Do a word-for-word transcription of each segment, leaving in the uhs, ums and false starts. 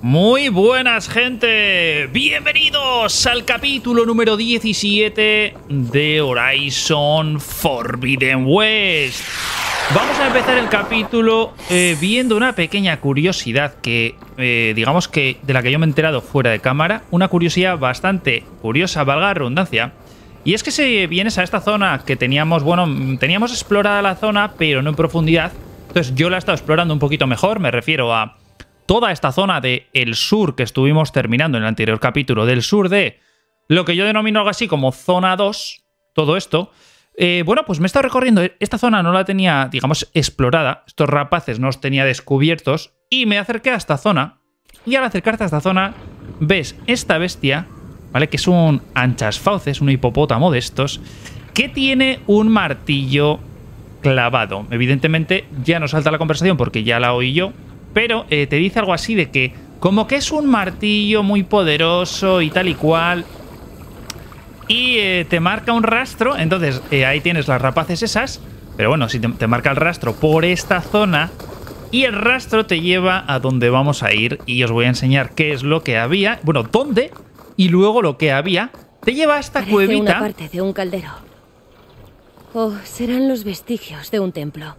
Muy buenas, gente. Bienvenidos al capítulo número diecisiete de Horizon Forbidden West. Vamos a empezar el capítulo eh, viendo una pequeña curiosidad que, eh, digamos que de la que yo me he enterado fuera de cámara. Una curiosidad bastante curiosa, valga la redundancia. Y es que si vienes a esta zona que teníamos, bueno, teníamos explorada la zona, pero no en profundidad. Entonces yo la he estado explorando un poquito mejor, me refiero a toda esta zona del sur que estuvimos terminando en el anterior capítulo, del sur de lo que yo denomino algo así como zona dos, todo esto. Eh, bueno, pues me he estado recorriendo, esta zona no la tenía, digamos, explorada, estos rapaces no los tenía descubiertos, y me acerqué a esta zona, y al acercarte a esta zona, ves esta bestia, ¿vale? Que es un anchasfauces, un hipopótamo de estos, que tiene un martillo clavado. Evidentemente ya no salta la conversación porque ya la oí yo, pero eh, te dice algo así de que como que es un martillo muy poderoso y tal y cual, y eh, te marca un rastro. Entonces eh, ahí tienes las rapaces esas, pero bueno, si te, te marca el rastro por esta zona, y el rastro te lleva a donde vamos a ir, y os voy a enseñar qué es lo que había, bueno, dónde, y luego lo que había. Te lleva a esta Parece cuevita. Una parte de un caldero. Oh, serán los vestigios de un templo.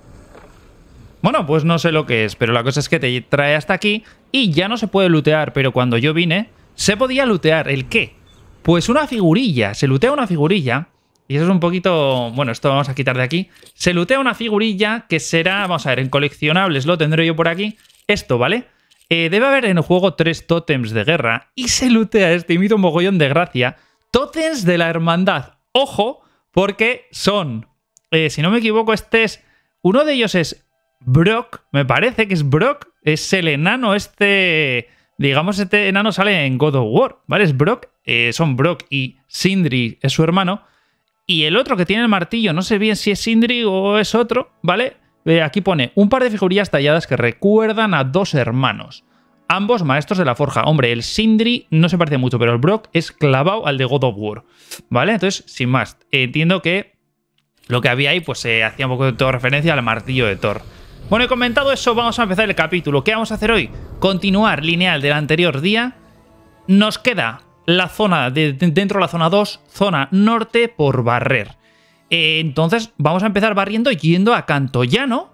Bueno, pues no sé lo que es, pero la cosa es que te trae hasta aquí y ya no se puede lootear, pero cuando yo vine se podía lootear. ¿El qué? Pues una figurilla. Se lootea una figurilla y eso es un poquito... Bueno, esto vamos a quitar de aquí. Se lootea una figurilla que será... Vamos a ver, en coleccionables lo tendré yo por aquí. Esto, ¿vale? Eh, debe haber en el juego tres tótems de guerra y se lootea este y me hizo un mogollón de gracia. Tótems de la hermandad. Ojo, porque son... Eh, si no me equivoco, este es... Uno de ellos es... Brock, me parece que es Brock, es el enano este, digamos, este enano sale en God of War, ¿vale? Es Brock, eh, son Brock y Sindri es su hermano, y el otro que tiene el martillo, no sé bien si es Sindri o es otro, ¿vale? Eh, aquí pone un par de figurillas talladas que recuerdan a dos hermanos, ambos maestros de la forja. Hombre, el Sindri no se parece mucho, pero el Brock es clavado al de God of War, ¿vale? Entonces, sin más, entiendo que lo que había ahí pues se eh, hacía un poco de todo referencia al martillo de Thor. Bueno, he comentado eso, vamos a empezar el capítulo. ¿Qué vamos a hacer hoy? Continuar lineal del anterior día. Nos queda la zona de, de, dentro de la zona dos, zona norte por barrer. Eh, entonces vamos a empezar barriendo yendo a Cantoyano.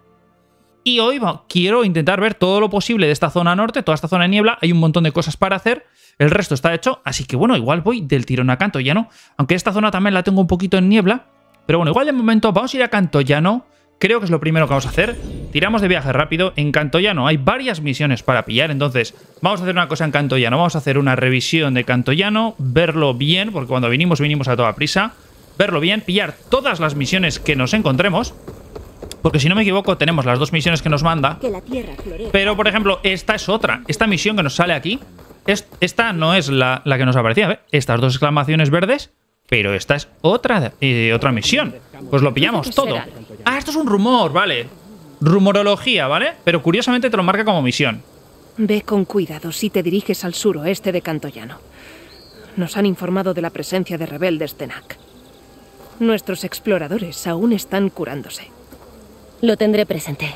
Y hoy va, quiero intentar ver todo lo posible de esta zona norte, toda esta zona de niebla. Hay un montón de cosas para hacer. El resto está hecho, así que bueno, igual voy del tirón a Cantoyano. Aunque esta zona también la tengo un poquito en niebla. Pero bueno, igual de momento vamos a ir a Cantoyano. Creo que es lo primero que vamos a hacer. Tiramos de viaje rápido. En Cantoyano hay varias misiones para pillar. Entonces, vamos a hacer una cosa en Cantoyano. Vamos a hacer una revisión de Cantoyano. Verlo bien, porque cuando vinimos, vinimos a toda prisa. Verlo bien, pillar todas las misiones que nos encontremos. Porque si no me equivoco, tenemos las dos misiones que nos manda. Que la tierra florezca. Pero, por ejemplo, esta es otra. Esta misión que nos sale aquí. Es, esta no es la, la que nos aparecía. ¿Ve? Estas dos exclamaciones verdes. Pero esta es otra, eh, otra misión. Pues lo pillamos todo. Ah, esto es un rumor, vale. Rumorología, ¿vale? Pero curiosamente te lo marca como misión. Ve con cuidado si te diriges al suroeste de Cantoyano. Nos han informado de la presencia de rebeldes Tenak. Nuestros exploradores aún están curándose. Lo tendré presente.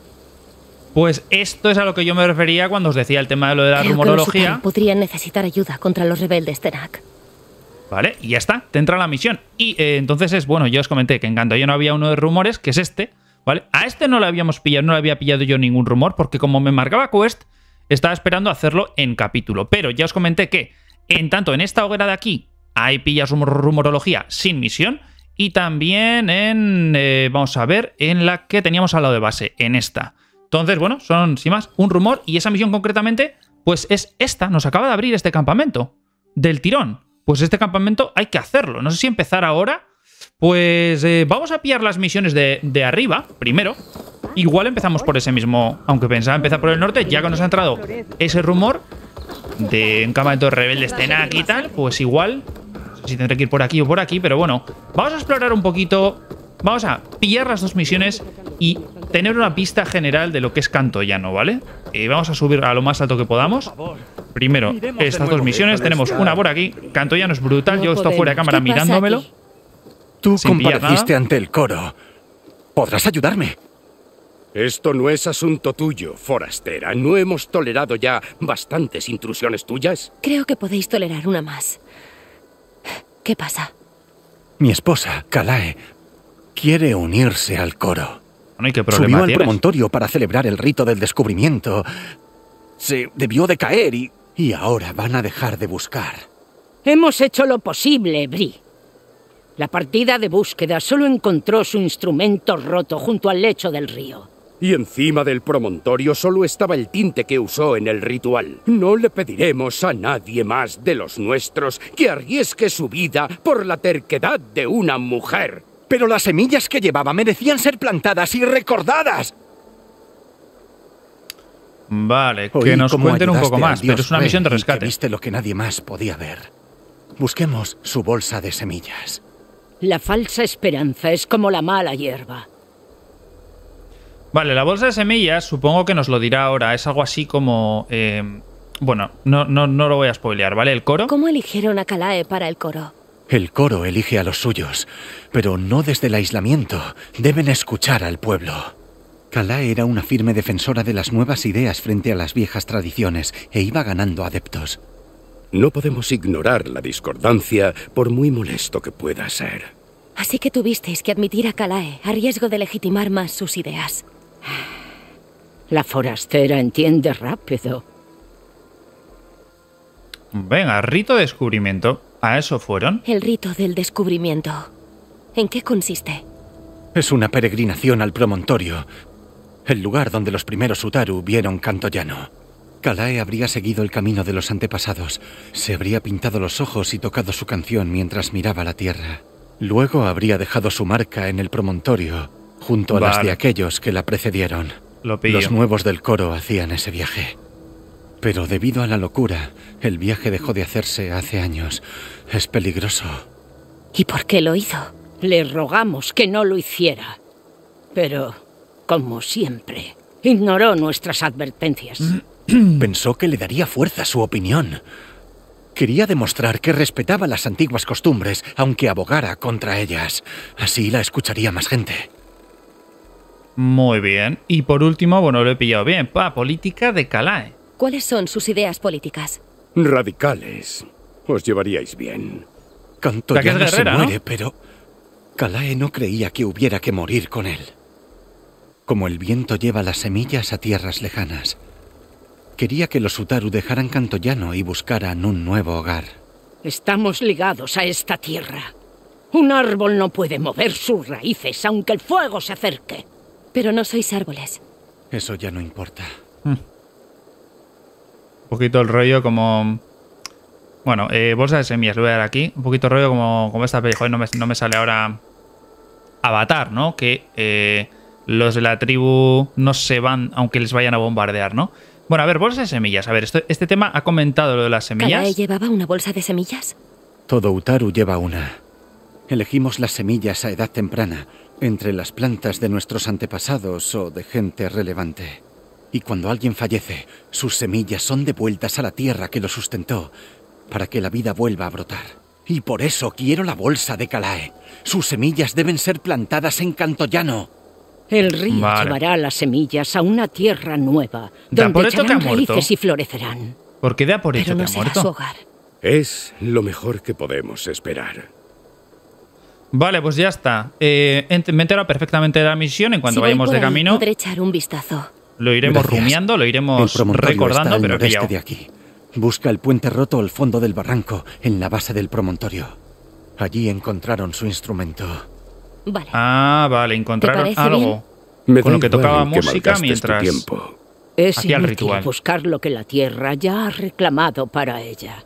Pues esto es a lo que yo me refería cuando os decía el tema de lo de la Creo rumorología. Que los podrían necesitar ayuda contra los rebeldes Tenak. Vale, y ya está, te entra la misión. Y eh, entonces es, bueno, yo os comenté que en Cantoyano había uno de rumores, que es este, ¿vale? A este no lo habíamos pillado, no le había pillado yo ningún rumor, porque como me marcaba quest, estaba esperando hacerlo en capítulo. Pero ya os comenté que, en tanto en esta hoguera de aquí, hay pillas rumor rumorología sin misión, y también en, eh, vamos a ver, en la que teníamos al lado de base, en esta. Entonces, bueno, son, sin más, un rumor, y esa misión concretamente, pues es esta, nos acaba de abrir este campamento, del tirón. Pues este campamento hay que hacerlo. No sé si empezar ahora. Pues eh, vamos a pillar las misiones de, de arriba, primero. Igual empezamos por ese mismo... Aunque pensaba empezar por el norte, ya que nos ha entrado ese rumor de un campamento de rebeldes Tenak y tal, pues igual... No sé si tendré que ir por aquí o por aquí, pero bueno. Vamos a explorar un poquito... Vamos a pillar las dos misiones y tener una pista general de lo que es Cantoyano, ¿vale? Eh, vamos a subir a lo más alto que podamos. Primero, estas dos misiones. Tenemos una por aquí. Cantoyano es brutal. Yo estoy fuera de cámara mirándomelo. Tú compareciste ante el coro. ¿Podrás ayudarme? Esto no es asunto tuyo, forastera. ¿No hemos tolerado ya bastantes intrusiones tuyas? Creo que podéis tolerar una más. ¿Qué pasa? Mi esposa, Kalae, quiere unirse al coro. No hay qué Subió problema al tienes. promontorio para celebrar el rito del descubrimiento. Se debió de caer y, y ahora van a dejar de buscar. Hemos hecho lo posible, Bree. La partida de búsqueda solo encontró su instrumento roto junto al lecho del río. Y encima del promontorio solo estaba el tinte que usó en el ritual. No le pediremos a nadie más de los nuestros que arriesgue su vida por la terquedad de una mujer. Pero las semillas que llevaba merecían ser plantadas y recordadas. Vale, Oí que nos cómo cuenten un ayudaste poco más, al dios pero es una Re misión de y que rescate. viste lo que nadie más podía ver. Busquemos su bolsa de semillas. La falsa esperanza es como la mala hierba. Vale, la bolsa de semillas supongo que nos lo dirá ahora. Es algo así como... eh, bueno, no, no, no lo voy a spoilear, ¿vale? El coro. ¿Cómo eligieron a Kalae para el coro? El coro elige a los suyos, pero no desde el aislamiento. Deben escuchar al pueblo. Kalae era una firme defensora de las nuevas ideas frente a las viejas tradiciones e iba ganando adeptos. No podemos ignorar la discordancia, por muy molesto que pueda ser. Así que tuvisteis que admitir a Kalae a riesgo de legitimar más sus ideas. La forastera entiende rápido. Venga, rito de descubrimiento. ¿A eso fueron? El rito del descubrimiento. ¿En qué consiste? Es una peregrinación al promontorio, el lugar donde los primeros Utaru vieron canto llano. Kalae habría seguido el camino de los antepasados. Se habría pintado los ojos y tocado su canción mientras miraba la tierra. Luego habría dejado su marca en el promontorio, junto a Vale. las de aquellos que la precedieron. Lo pillo. Los nuevos del coro hacían ese viaje. Pero debido a la locura, el viaje dejó de hacerse hace años. Es peligroso. ¿Y por qué lo hizo? Le rogamos que no lo hiciera. Pero, como siempre, ignoró nuestras advertencias. Pensó que le daría fuerza a su opinión. Quería demostrar que respetaba las antiguas costumbres, aunque abogara contra ellas. Así la escucharía más gente. Muy bien. Y por último, bueno, lo he pillado bien. Pa, política de Kalae. ¿Cuáles son sus ideas políticas? Radicales. Os llevaríais bien. Canto La que es Llano se guerrera, ¿no? muere, pero Kalae no creía que hubiera que morir con él. Como el viento lleva las semillas a tierras lejanas. Quería que los Utaru dejaran Canto Llano y buscaran un nuevo hogar. Estamos ligados a esta tierra. Un árbol no puede mover sus raíces aunque el fuego se acerque. Pero no sois árboles. Eso ya no importa. Un poquito el rollo como... Bueno, eh, bolsa de semillas, lo voy a dar aquí. Un poquito rollo como, como esta peli. Joder, no me, no me sale ahora... Avatar, ¿no? Que eh, los de la tribu no se van aunque les vayan a bombardear, ¿no? Bueno, a ver, bolsa de semillas. A ver, esto, este tema ha comentado lo de las ¿Kalae semillas. llevaba una bolsa de semillas? Todo Utaru lleva una. Elegimos las semillas a edad temprana, entre las plantas de nuestros antepasados o de gente relevante. Y cuando alguien fallece, sus semillas son devueltas a la tierra que lo sustentó, para que la vida vuelva a brotar. Y por eso quiero la bolsa de Kalae. Sus semillas deben ser plantadas en Canto Llano. El río Vale. llevará las semillas a una tierra nueva, Da por donde hecho que echarán ha muerto. raíces y florecerán. ¿Por qué da por hecho Pero que no ha será muerto? su hogar. Es lo mejor que podemos esperar. Vale, pues ya está. Eh, ent- me he enterado perfectamente de la misión. En cuanto Si voy vayamos por de ahí, camino, podré echar un vistazo. lo iremos Gracias. rumiando, lo El iremos promontorio recordando, está al pero he noreste pillado. de aquí. Busca el puente roto al fondo del barranco, en la base del promontorio. Allí encontraron su instrumento. Vale. Ah, vale, encontraron parece algo. Me Con da lo que igual tocaba en que música malgastes tu mientras- tiempo. Es Hacía el inútil ritual. buscar lo que la tierra ya ha reclamado para ella.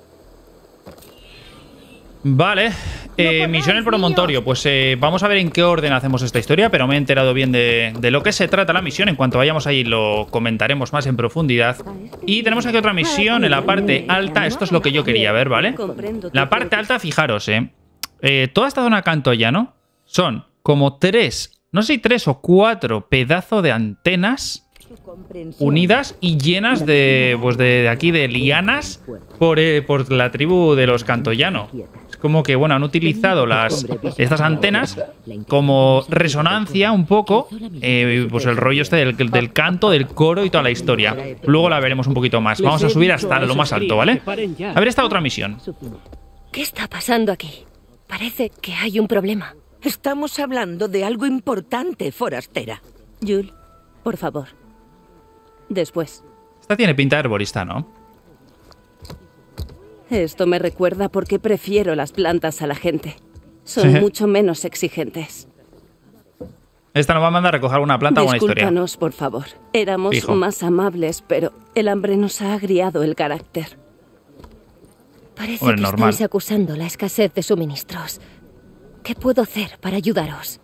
Vale, eh, misión el promontorio. Pues eh, vamos a ver en qué orden hacemos esta historia, pero me he enterado bien de, de lo que se trata la misión. En cuanto vayamos ahí lo comentaremos más en profundidad. Y tenemos aquí otra misión en la parte alta. Esto es lo que yo quería ver, ¿vale? La parte alta, fijaros, eh. eh toda esta zona Canto Llano son como tres, no sé si tres o cuatro pedazos de antenas unidas y llenas de, pues de, de aquí de lianas por, eh, por la tribu de los Cantoyano. Es como que, bueno, han utilizado las, estas antenas como resonancia un poco, eh, pues el rollo este del, del canto, del coro y toda la historia. Luego la veremos un poquito más. Vamos a subir hasta lo más alto, ¿vale? A ver esta otra misión. ¿Qué está pasando aquí? Parece que hay un problema. Estamos hablando de algo importante, forastera. Jul, por favor. Después. Esta tiene pinta de herborista, ¿no? Esto me recuerda por qué prefiero las plantas a la gente. Son Sí. mucho menos exigentes. Esta nos va a mandar a recoger una planta o una historia. Discúlpanos, por favor. Éramos Fijo. más amables, pero el hambre nos ha agriado el carácter. Parece Hombre, que normal. estáis acusando la escasez de suministros. ¿Qué puedo hacer para ayudaros?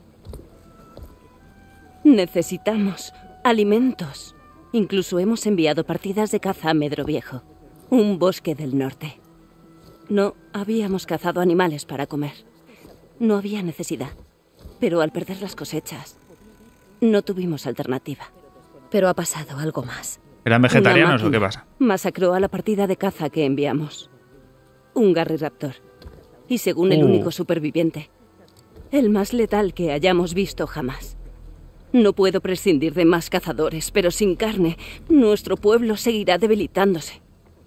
Necesitamos alimentos. Incluso hemos enviado partidas de caza a Medro Viejo, un bosque del norte. No habíamos cazado animales para comer. No había necesidad. Pero al perder las cosechas, no tuvimos alternativa. Pero ha pasado algo más. ¿Eran vegetarianos Una o qué máquina pasa? masacró a la partida de caza que enviamos. Un Garry Raptor. Y según el Uh. único superviviente, el más letal que hayamos visto jamás. No puedo prescindir de más cazadores, pero sin carne, nuestro pueblo seguirá debilitándose.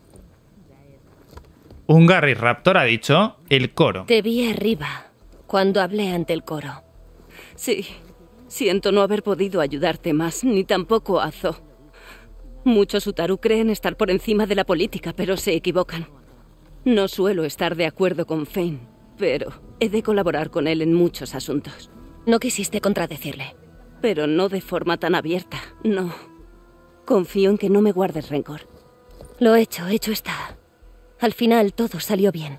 Un Garry Raptor ha dicho el coro. Te vi arriba, cuando hablé ante el coro. Sí, siento no haber podido ayudarte más, ni tampoco a Zo. Muchos Utaru creen estar por encima de la política, pero se equivocan. No suelo estar de acuerdo con Fane, pero he de colaborar con él en muchos asuntos. No quisiste contradecirle. Pero no de forma tan abierta, no. Confío en que no me guardes rencor. Lo hecho, hecho está. Al final todo salió bien.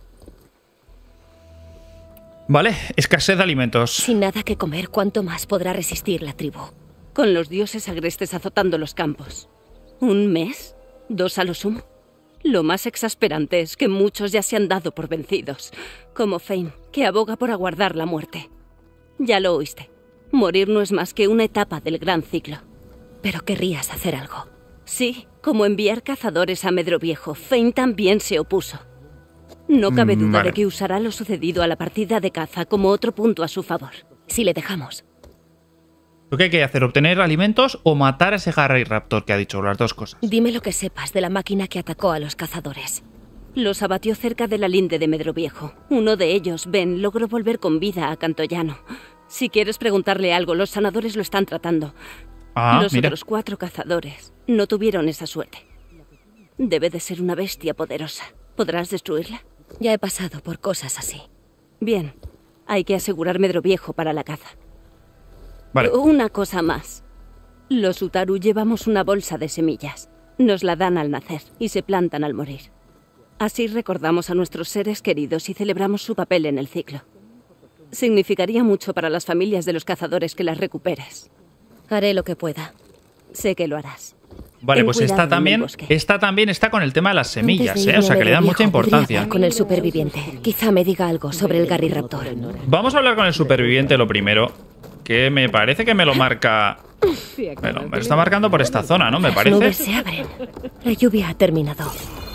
Vale, escasez de alimentos. Sin nada que comer, ¿cuánto más podrá resistir la tribu? Con los dioses agrestes azotando los campos. ¿Un mes? ¿Dos a lo sumo? Lo más exasperante es que muchos ya se han dado por vencidos, como Fane, que aboga por aguardar la muerte. Ya lo oíste. Morir no es más que una etapa del gran ciclo. Pero querrías hacer algo. Sí, como enviar cazadores a Medro Viejo. Fane también se opuso. No cabe Mm, duda vale. de que usará lo sucedido a la partida de caza como otro punto a su favor. Si le dejamos. ¿Tú qué hay que hacer? ¿Obtener alimentos o matar a ese Garry Raptor que ha dicho? Las dos cosas. Dime lo que sepas de la máquina que atacó a los cazadores. Los abatió cerca de la linde de Medro Viejo. Uno de ellos, Ben, logró volver con vida a Cantoyano. Si quieres preguntarle algo, los sanadores lo están tratando. Ah, los mira. otros cuatro cazadores no tuvieron esa suerte. Debe de ser una bestia poderosa. ¿Podrás destruirla? Ya he pasado por cosas así. Bien. Hay que asegurar Medro Viejo para la caza. Vale. Una cosa más. Los Utaru llevamos una bolsa de semillas. Nos la dan al nacer y se plantan al morir. Así recordamos a nuestros seres queridos y celebramos su papel en el ciclo. Significaría mucho para las familias de los cazadores que las recuperes. Haré lo que pueda. Sé que lo harás. Vale, Ten pues cuidado esta en el también, bosque. esta también está con el tema de las semillas, Antes de ¿eh? irme O sea, a que le dan Medro mucha Viejo, podría importancia. hablar con el superviviente. Quizá me diga algo sobre el Garry Raptor. Vamos a hablar con el superviviente lo primero, que me parece que me lo marca... Bueno, me lo está marcando por esta zona, ¿no? Me Las nubes parece. se abren. La lluvia ha terminado.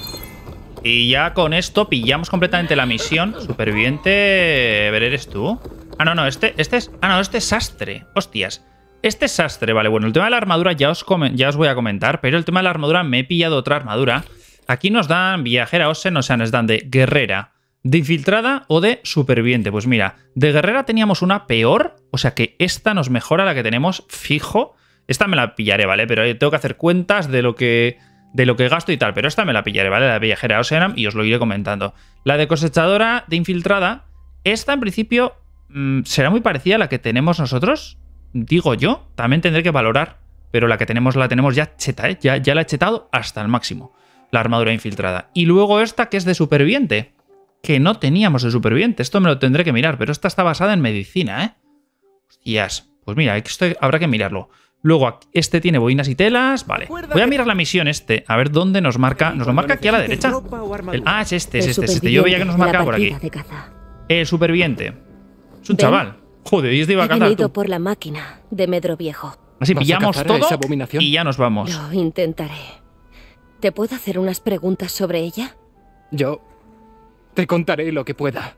Y ya con esto pillamos completamente la misión. Superviviente... ¿Ver, eres tú? Ah, no, no, este, este es... Ah, no, este es sastre. Hostias. Este es sastre, vale. Bueno, el tema de la armadura ya os, comen- ya os voy a comentar, pero el tema de la armadura me he pillado otra armadura. Aquí nos dan viajera Osen, o sea, nos dan de guerrera, de infiltrada o de superviviente. Pues mira, de guerrera teníamos una peor, o sea que esta nos mejora la que tenemos fijo. Esta me la pillaré, ¿vale? Pero tengo que hacer cuentas de lo que... de lo que gasto y tal, pero esta me la pillaré, ¿vale? La de viajera Osenam y os lo iré comentando. La de cosechadora de infiltrada, esta en principio mmm, será muy parecida a la que tenemos nosotros, digo yo, también tendré que valorar, pero la que tenemos la tenemos ya cheta, ¿eh? Ya, ya la he chetado hasta el máximo, la armadura infiltrada. Y luego esta que es de superviviente, que no teníamos de superviviente, esto me lo tendré que mirar, pero esta está basada en medicina, ¿eh? Hostias, pues mira, esto habrá que mirarlo. Luego, este tiene boinas y telas. Vale. Voy a mirar la misión este. A ver dónde nos marca. ¿Nos lo marca aquí a la derecha? El- ah, es este, es este, es este. Yo veía que nos marcaba por aquí. El superviviente. Es un ¿Ven? chaval. Joder, y es de He iba a cantar venido tú. por la máquina de Medro Viejo. Así ¿Vas a pillamos cazar a todo esa abominación? y ya nos vamos. Lo intentaré. ¿Te puedo hacer unas preguntas sobre ella? Yo te contaré lo que pueda.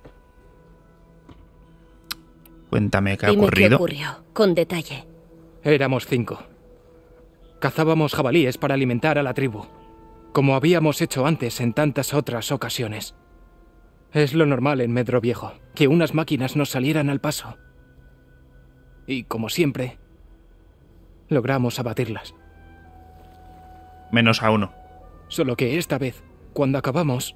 Cuéntame qué ha Dime qué ocurrido. ocurrió, con detalle. Éramos cinco. Cazábamos jabalíes para alimentar a la tribu, como habíamos hecho antes en tantas otras ocasiones. Es lo normal en Medro Viejo, que unas máquinas nos salieran al paso. Y como siempre, logramos abatirlas. Menos a uno. Solo que esta vez, cuando acabamos,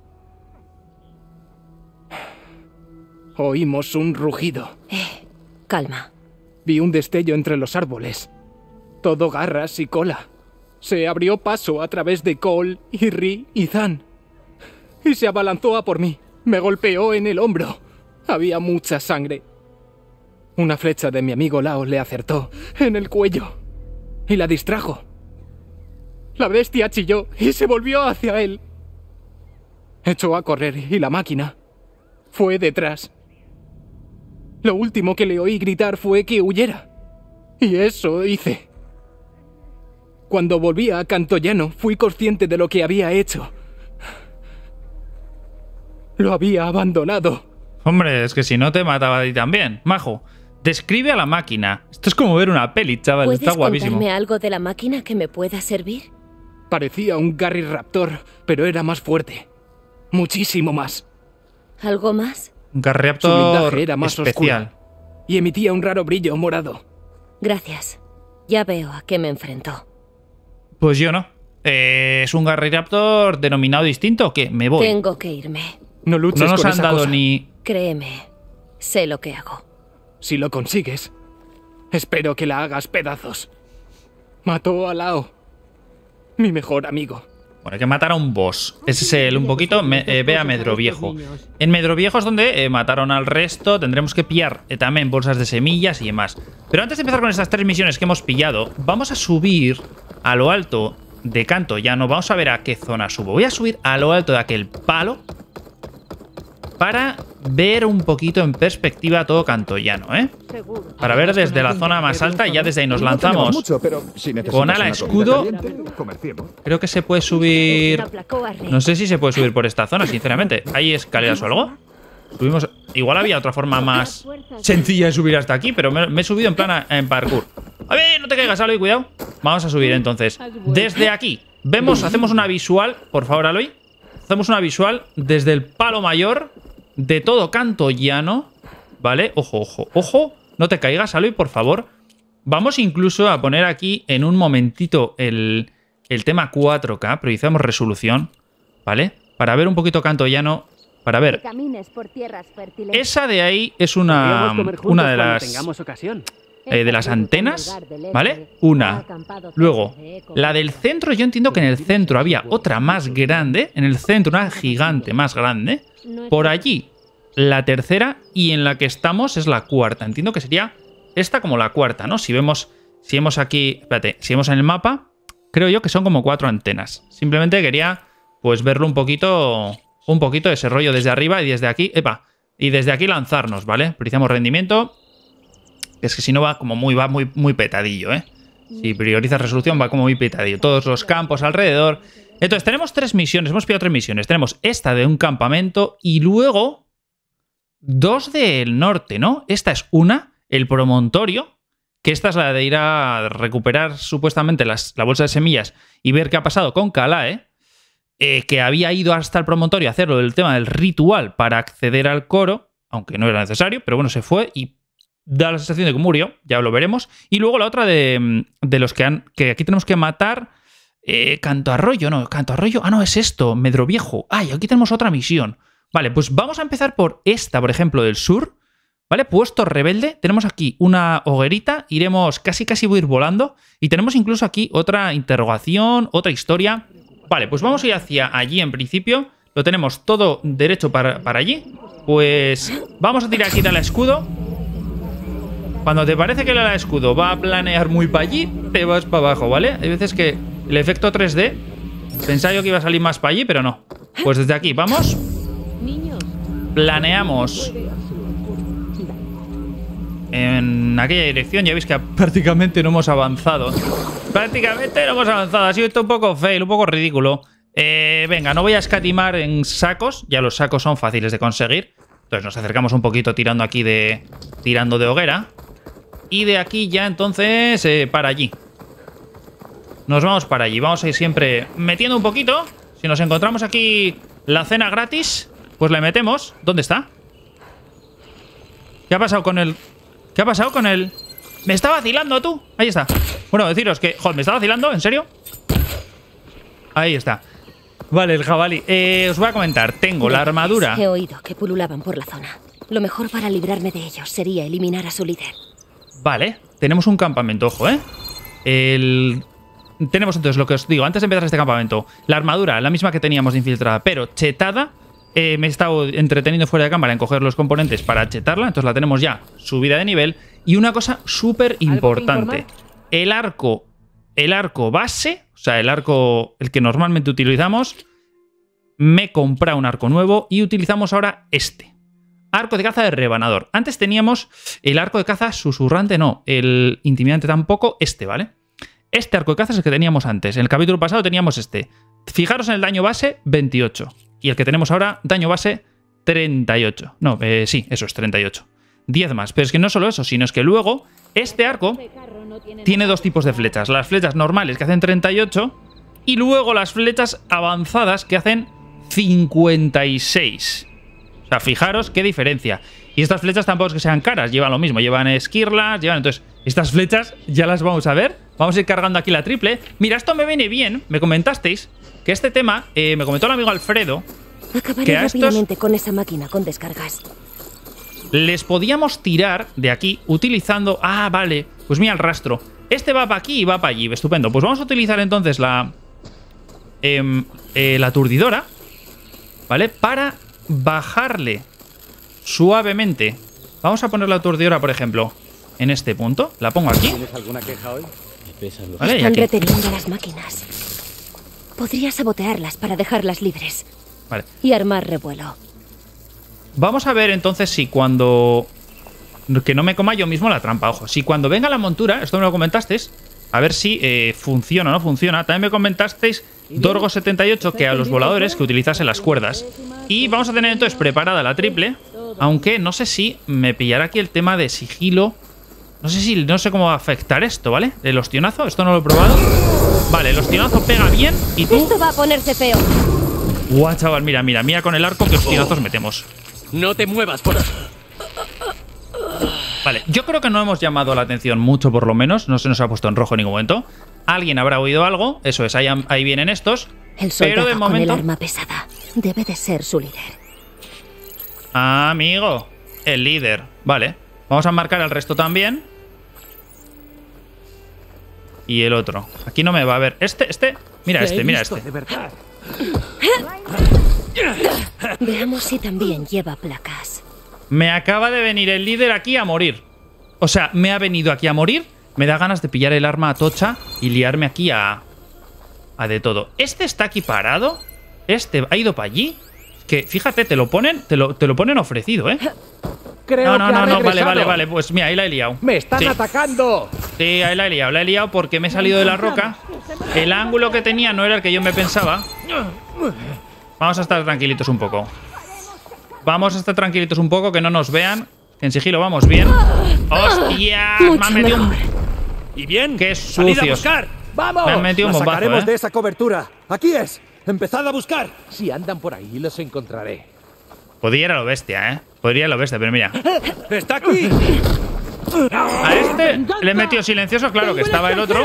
oímos un rugido. Eh, calma. Vi un destello entre los árboles. Todo garras y cola. Se abrió paso a través de Cole, Irri y Zan. Y se abalanzó a por mí. Me golpeó en el hombro. Había mucha sangre. Una flecha de mi amigo Lao le acertó en el cuello y la distrajo. La bestia chilló y se volvió hacia él. Echó a correr y la máquina fue detrás. Lo último que le oí gritar fue que huyera. Y eso hice. Cuando volví a Cantoyano, fui consciente de lo que había hecho. Lo había abandonado. Hombre, es que si no te mataba a ti también. Majo, describe a la máquina. Esto es como ver una peli, chaval. ¿Puedes Está guapísimo. contarme algo de la máquina que me pueda servir? Parecía un Garry Raptor, pero era más fuerte. Muchísimo más. ¿Algo más? Un Su Garraptor blindaje era más especial. oscuro y emitía un raro brillo morado. Gracias. Ya veo a qué me enfrentó. Pues yo no. Eh, ¿Es un Garraptor denominado distinto o qué? Me voy. Tengo que irme. No luches No nos con han esa dado cosa. ni... Créeme, sé lo que hago. Si lo consigues, espero que la hagas pedazos. Mató a Lao, mi mejor amigo. Bueno, hay que matar a un boss. Ese es el un poquito... Me, eh, ve a Medroviejo. En Medroviejo es donde eh, mataron al resto. Tendremos que pillar eh, también bolsas de semillas y demás. Pero antes de empezar con estas tres misiones que hemos pillado, vamos a subir a lo alto de Cantoyano. Vamos a ver a qué zona subo. Voy a subir a lo alto de aquel palo para ver un poquito en perspectiva todo Cantoyano, ¿eh? Para ver desde la zona más alta y ya desde ahí nos lanzamos. Mucho, pero si Con ala escudo. Creo que se puede subir... No sé si se puede subir por esta zona, sinceramente. ¿Hay escaleras o algo? Subimos... Igual había otra forma más sencilla de subir hasta aquí, pero me, me he subido en plan a- en parkour. A ver, no te caigas, Aloy, cuidado. Vamos a subir entonces. Desde aquí, vemos, hacemos una visual, por favor, Aloy. Hacemos una visual desde el palo mayor de todo Cantoyano. ¿Vale? Ojo, ojo, ojo. No te caigas, Aloy, por favor. Vamos incluso a poner aquí en un momentito el, el tema cuatro K. Priorizamos resolución, ¿vale? Para ver un poquito Cantoyano. Para ver. Esa de ahí es una, una de las eh, de las antenas, ¿vale? Una. Luego, la del centro, yo entiendo que en el centro había otra más grande. En el centro, una gigante más grande. Por allí, la tercera. Y en la que estamos es la cuarta. Entiendo que sería esta como la cuarta, ¿no? Si vemos, si vemos aquí, espérate, si vemos en el mapa, creo yo que son como cuatro antenas. Simplemente quería, pues, verlo un poquito... Un poquito de ese rollo desde arriba y desde aquí. ¡Epa! Y desde aquí lanzarnos, ¿vale? Priorizamos rendimiento. Es que si no va como muy, va muy, muy petadillo, ¿eh? Si priorizas resolución va como muy petadillo. Todos los campos alrededor. Entonces, tenemos tres misiones. Hemos pillado tres misiones. Tenemos esta de un campamento y luego dos del norte, ¿no? Esta es una, el promontorio, que esta es la de ir a recuperar supuestamente las, la bolsa de semillas y ver qué ha pasado con Kalae. Eh, que había ido hasta el promontorio a hacerlo del tema del ritual para acceder al coro, aunque no era necesario, pero bueno, se fue y da la sensación de que murió, ya lo veremos. Y luego la otra de, de los que han que aquí tenemos que matar, eh, Canto Arroyo, no, Canto Arroyo, ah, no, es esto, Medroviejo. Ay, aquí tenemos otra misión. Vale, pues vamos a empezar por esta, por ejemplo, del sur, ¿vale? Puesto rebelde, tenemos aquí una hoguerita, iremos, casi casi voy a ir volando, y tenemos incluso aquí otra interrogación, otra historia. Vale, pues vamos a ir hacia allí en principio. Lo tenemos todo derecho para, para allí. Pues vamos a tirar aquí del escudo. Cuando te parece que el ala escudo va a planear muy para allí, te vas para abajo, ¿vale? Hay veces que el efecto tres D, pensaba yo que iba a salir más para allí, pero no. Pues desde aquí, vamos. en aquella dirección. Ya veis que prácticamente no hemos avanzado. Prácticamente no hemos avanzado. Ha sido esto un poco fail, un poco ridículo. Eh, venga, no voy a escatimar en sacos. Ya los sacos son fáciles de conseguir. Entonces nos acercamos un poquito tirando aquí de... Tirando de hoguera. Y de aquí ya entonces eh, para allí. Nos vamos para allí. Vamos a ir siempre metiendo un poquito. Si nos encontramos aquí la cena gratis, pues le metemos. ¿Dónde está? ¿Qué ha pasado con el...? ¿Qué ha pasado con el...? ¿Me está vacilando tú? Ahí está. Bueno, deciros que... Joder, ¿me está vacilando? ¿En serio? Ahí está. Vale, el jabalí. Eh, os voy a comentar. Tengo la armadura. He oído que pululaban por la zona. Lo mejor para librarme de ellos sería eliminar a su líder. Vale, tenemos un campamento, ojo, ¿eh? El... Tenemos entonces lo que os digo, antes de empezar este campamento, la armadura, la misma que teníamos de infiltrada, pero chetada. Eh, me he estado entreteniendo fuera de cámara en coger los componentes para chetarla, entonces la tenemos ya subida de nivel. Y una cosa súper importante, el arco, el arco base, o sea, el arco, el que normalmente utilizamos, me he comprado un arco nuevo y utilizamos ahora este. Arco de caza de rebanador. Antes teníamos el arco de caza susurrante, no. El intimidante tampoco, este, ¿vale? Este arco de caza es el que teníamos antes. En el capítulo pasado teníamos este. Fijaros en el daño base, veintiocho. Y el que tenemos ahora, daño base, treinta y ocho. No, eh, sí, eso es treinta y ocho. diez más. Pero es que no solo eso, sino es que luego este arco tiene dos tipos de flechas. Las flechas normales que hacen treinta y ocho y luego las flechas avanzadas que hacen cincuenta y seis. O sea, fijaros qué diferencia. Y estas flechas tampoco es que sean caras, llevan lo mismo, llevan esquirlas, llevan... Entonces, estas flechas ya las vamos a ver. Vamos a ir cargando aquí la triple. Mira, esto me viene bien, me comentasteis que este tema, eh, me comentó el amigo Alfredo, Acabaré que a rápidamente estos con esa máquina con descargas. les podíamos tirar de aquí utilizando... Ah, vale, pues mira el rastro. Este va para aquí y va para allí, estupendo. Pues vamos a utilizar entonces la... Eh, eh, la aturdidora, ¿vale? Para bajarle suavemente. Vamos a poner la aturdidora, por ejemplo, en este punto. La pongo aquí. ¿Tienes alguna queja hoy? Vale, y Están aquí. reteniendo las máquinas. Podría sabotearlas para dejarlas libres. Vale. Y armar revuelo. Vamos a ver entonces si cuando... Que no me coma yo mismo la trampa, ojo. Si cuando venga la montura, esto me lo comentasteis, a ver si eh, funciona o no funciona. También me comentasteis, Dorgo setenta y ocho, que a los voladores que utilizase las cuerdas. Y vamos a tener entonces preparada la triple, aunque no sé si me pillará aquí el tema de sigilo. No sé si, no sé cómo va a afectar esto, ¿vale? El ostionazo, esto no lo he probado. Vale, el ostionazo pega bien y tú... Esto va a ponerse feo. Guau, chaval, mira, mira, mira con el arco que ostionazos metemos. No te muevas por... Vale, yo creo que no hemos llamado la atención mucho, por lo menos. No se nos ha puesto en rojo en ningún momento. Alguien habrá oído algo. Eso es, ahí, ahí vienen estos. El soldado pero de momento... con el arma pesada debe de ser su líder. Ah, amigo, el líder. Vale, vamos a marcar al resto también. Y el otro. Aquí no me va a ver. Este, este. Mira este, mira este. Veamos si también lleva placas. Me acaba de venir el líder aquí a morir. O sea, me ha venido aquí a morir. Me da ganas de pillar el arma a tocha y liarme aquí a... A de todo. Este está aquí parado. Este ha ido para allí. Que, fíjate, te lo ponen, te lo, te lo ponen ofrecido, ¿eh? Creo no, no, que no, ha no, vale, regresado. vale, vale. Pues mira, ahí la he liado. ¡Me están Sí. atacando! Sí, ahí la he liado, la he liado porque me he salido de la roca. El ángulo que tenía no era el que yo me pensaba. Vamos a estar tranquilitos un poco. Vamos a estar tranquilitos un poco, que no nos vean. Que en sigilo vamos bien. ¡Hostia! Me Mucho han metido un... mejor. ¿Y bien? ¡Qué ¡Salid a sucios! buscar! ¡Vamos! Me han metido un ¡La bombazo, sacaremos ¿eh? de esa cobertura! ¡Aquí es! ¡Empezad a buscar! Si andan por ahí, los encontraré. Podría ir a lo bestia, ¿eh? Podría ir a lo bestia, pero mira. ¡Está aquí! A este le he metido silencioso, claro que estaba el otro.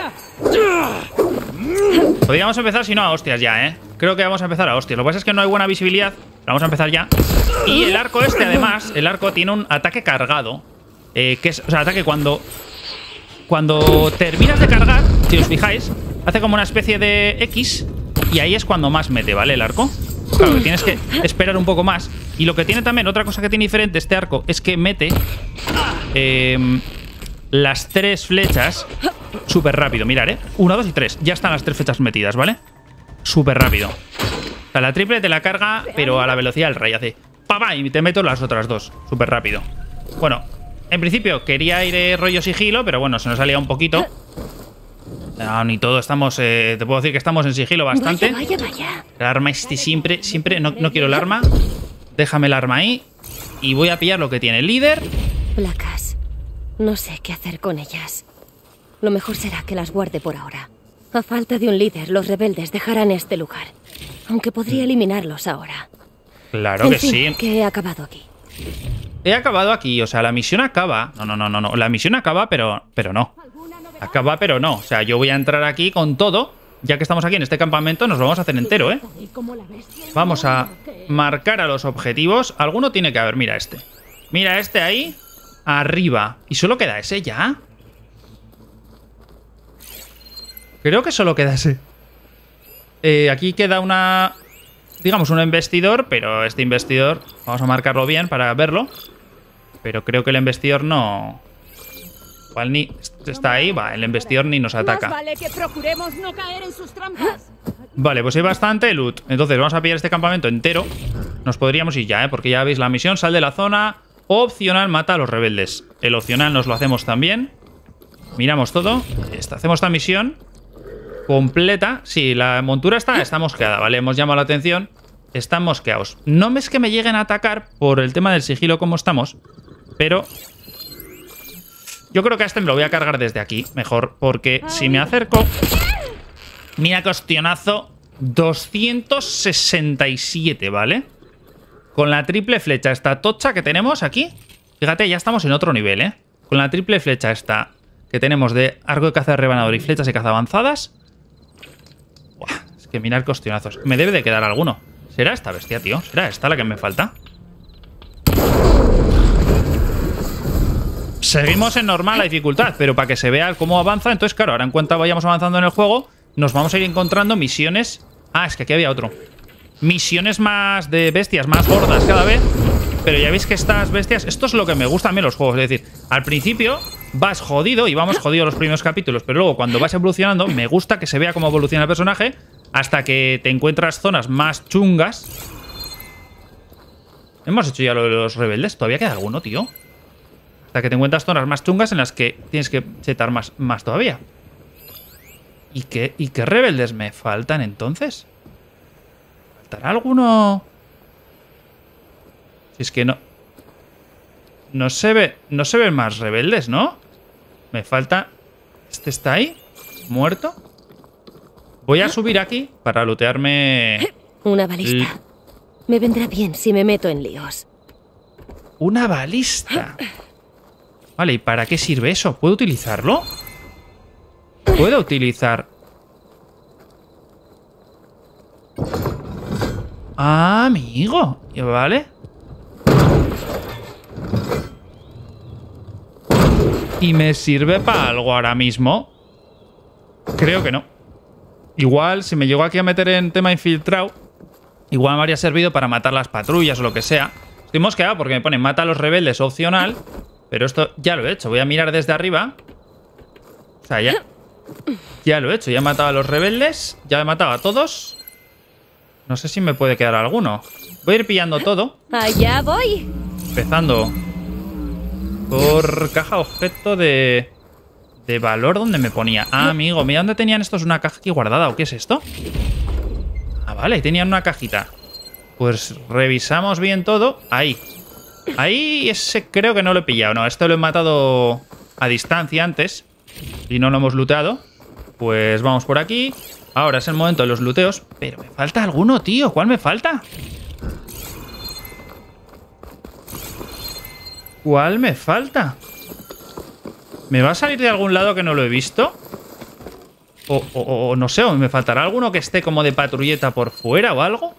Podríamos empezar si no a hostias ya, ¿eh? Creo que vamos a empezar a hostias. Lo que pasa es que no hay buena visibilidad. Pero vamos a empezar ya. Y el arco este, además, el arco tiene un ataque cargado. Eh, que es, o sea, ataque cuando... Cuando terminas de cargar, si os fijáis, hace como una especie de X. Y ahí es cuando más mete, ¿vale? El arco. Claro, que tienes que esperar un poco más. Y lo que tiene también, otra cosa que tiene diferente este arco, es que mete eh, las tres flechas súper rápido. Mirad, ¿eh? Una, dos y tres. Ya están las tres flechas metidas, ¿vale? Súper rápido. O sea, la triple te la carga, pero a la velocidad del rey. Hace pa, pa, y te meto las otras dos. Súper rápido. Bueno, En principio quería ir eh, rollo sigilo, pero bueno, se nos salía un poquito. No, ni todo estamos... Eh, te puedo decir que estamos en sigilo bastante. Vaya, vaya, vaya. El arma este siempre, siempre... No, no quiero el arma. Déjame el arma ahí. Y voy a pillar lo que tiene el líder. Placas. No sé qué hacer con ellas. Lo mejor será que las guarde por ahora. A falta de un líder, los rebeldes dejarán este lugar. Aunque podría eliminarlos ahora. Claro En que fin, sí. que he acabado aquí. He acabado aquí. O sea, la misión acaba. No, no, no, no, no. La misión acaba, pero, pero no. Acaba, pero no. O sea, yo voy a entrar aquí con todo. Ya que estamos aquí en este campamento, nos lo vamos a hacer entero, ¿eh? Vamos a marcar a los objetivos. Alguno tiene que haber. Mira este. Mira este ahí. Arriba. ¿Y solo queda ese ya? Creo que solo queda ese. Eh, aquí queda una... Digamos, un investidor, pero este investidor... Vamos a marcarlo bien para verlo. Pero creo que el investidor no... ¿Cuál ni está ahí? Va, el investidor ni nos ataca. Más vale que procuremos no caer en sus trampas. Vale, pues hay bastante loot. Entonces vamos a pillar este campamento entero. Nos podríamos ir ya, ¿eh? Porque ya veis la misión. Sal de la zona. Opcional, mata a los rebeldes. El opcional nos lo hacemos también. Miramos todo. Esta, hacemos esta misión completa. Sí, la montura está, está mosqueada, ¿vale? Hemos llamado la atención. Están mosqueados. No es que me lleguen a atacar por el tema del sigilo como estamos. Pero... yo creo que a este me lo voy a cargar desde aquí. Mejor, porque si me acerco... Mira qué ostionazo. doscientos sesenta y siete, ¿vale? Con la triple flecha esta tocha que tenemos aquí. Fíjate, ya estamos en otro nivel, ¿eh? Con la triple flecha esta que tenemos de arco de caza rebanador y flechas de caza avanzadas. Buah, es que mirad qué ostionazos. Me debe de quedar alguno. ¿Será esta bestia, tío? ¿Será esta la que me falta? Seguimos en normal la dificultad, pero para que se vea cómo avanza. Entonces, claro, ahora en cuanto vayamos avanzando en el juego, nos vamos a ir encontrando misiones. Ah, es que aquí había otro. Misiones más de bestias, más gordas cada vez. Pero ya veis que estas bestias... Esto es lo que me gusta a mí en los juegos. Es decir, al principio vas jodido y vamos jodido los primeros capítulos, pero luego cuando vas evolucionando, me gusta que se vea cómo evoluciona el personaje hasta que te encuentras zonas más chungas. Hemos hecho ya lo de los rebeldes. ¿Todavía queda alguno, tío? Hasta que te encuentras zonas más chungas en las que tienes que chetar más, más todavía. ¿Y qué, ¿Y qué rebeldes me faltan entonces? ¿Faltará alguno? Si es que no... No se ve... No se ven más rebeldes, ¿no? Me falta... ¿Este está ahí? ¿Muerto? Voy a subir aquí para lootearme... Una balista. Me vendrá bien si me meto en líos. Una balista. Vale, ¿y para qué sirve eso? ¿Puedo utilizarlo? ¿Puedo utilizar? Ah, amigo. Vale. ¿Y me sirve para algo ahora mismo? Creo que no. Igual, si me llego aquí a meter en tema infiltrado, igual me habría servido para matar las patrullas o lo que sea. Estoy mosqueado porque me pone mata a los rebeldes opcional. Pero esto ya lo he hecho. Voy a mirar desde arriba. O sea, ya... Ya lo he hecho. Ya he matado a los rebeldes. Ya he matado a todos. No sé si me puede quedar alguno. Voy a ir pillando todo. Allá voy. Empezando por caja objeto de... De valor, ¿dónde me ponía? Ah, amigo, mira dónde tenían estos una caja aquí guardada. ¿O qué es esto? Ah, vale, tenían una cajita. Pues revisamos bien todo. Ahí. Ahí ese creo que no lo he pillado. No, esto lo he matado a distancia antes y no lo hemos looteado. Pues vamos por aquí. Ahora es el momento de los looteos. Pero me falta alguno, tío. ¿Cuál me falta? ¿Cuál me falta? ¿Me va a salir de algún lado que no lo he visto? O, o, o no sé, o me faltará alguno que esté como de patrulleta por fuera o algo.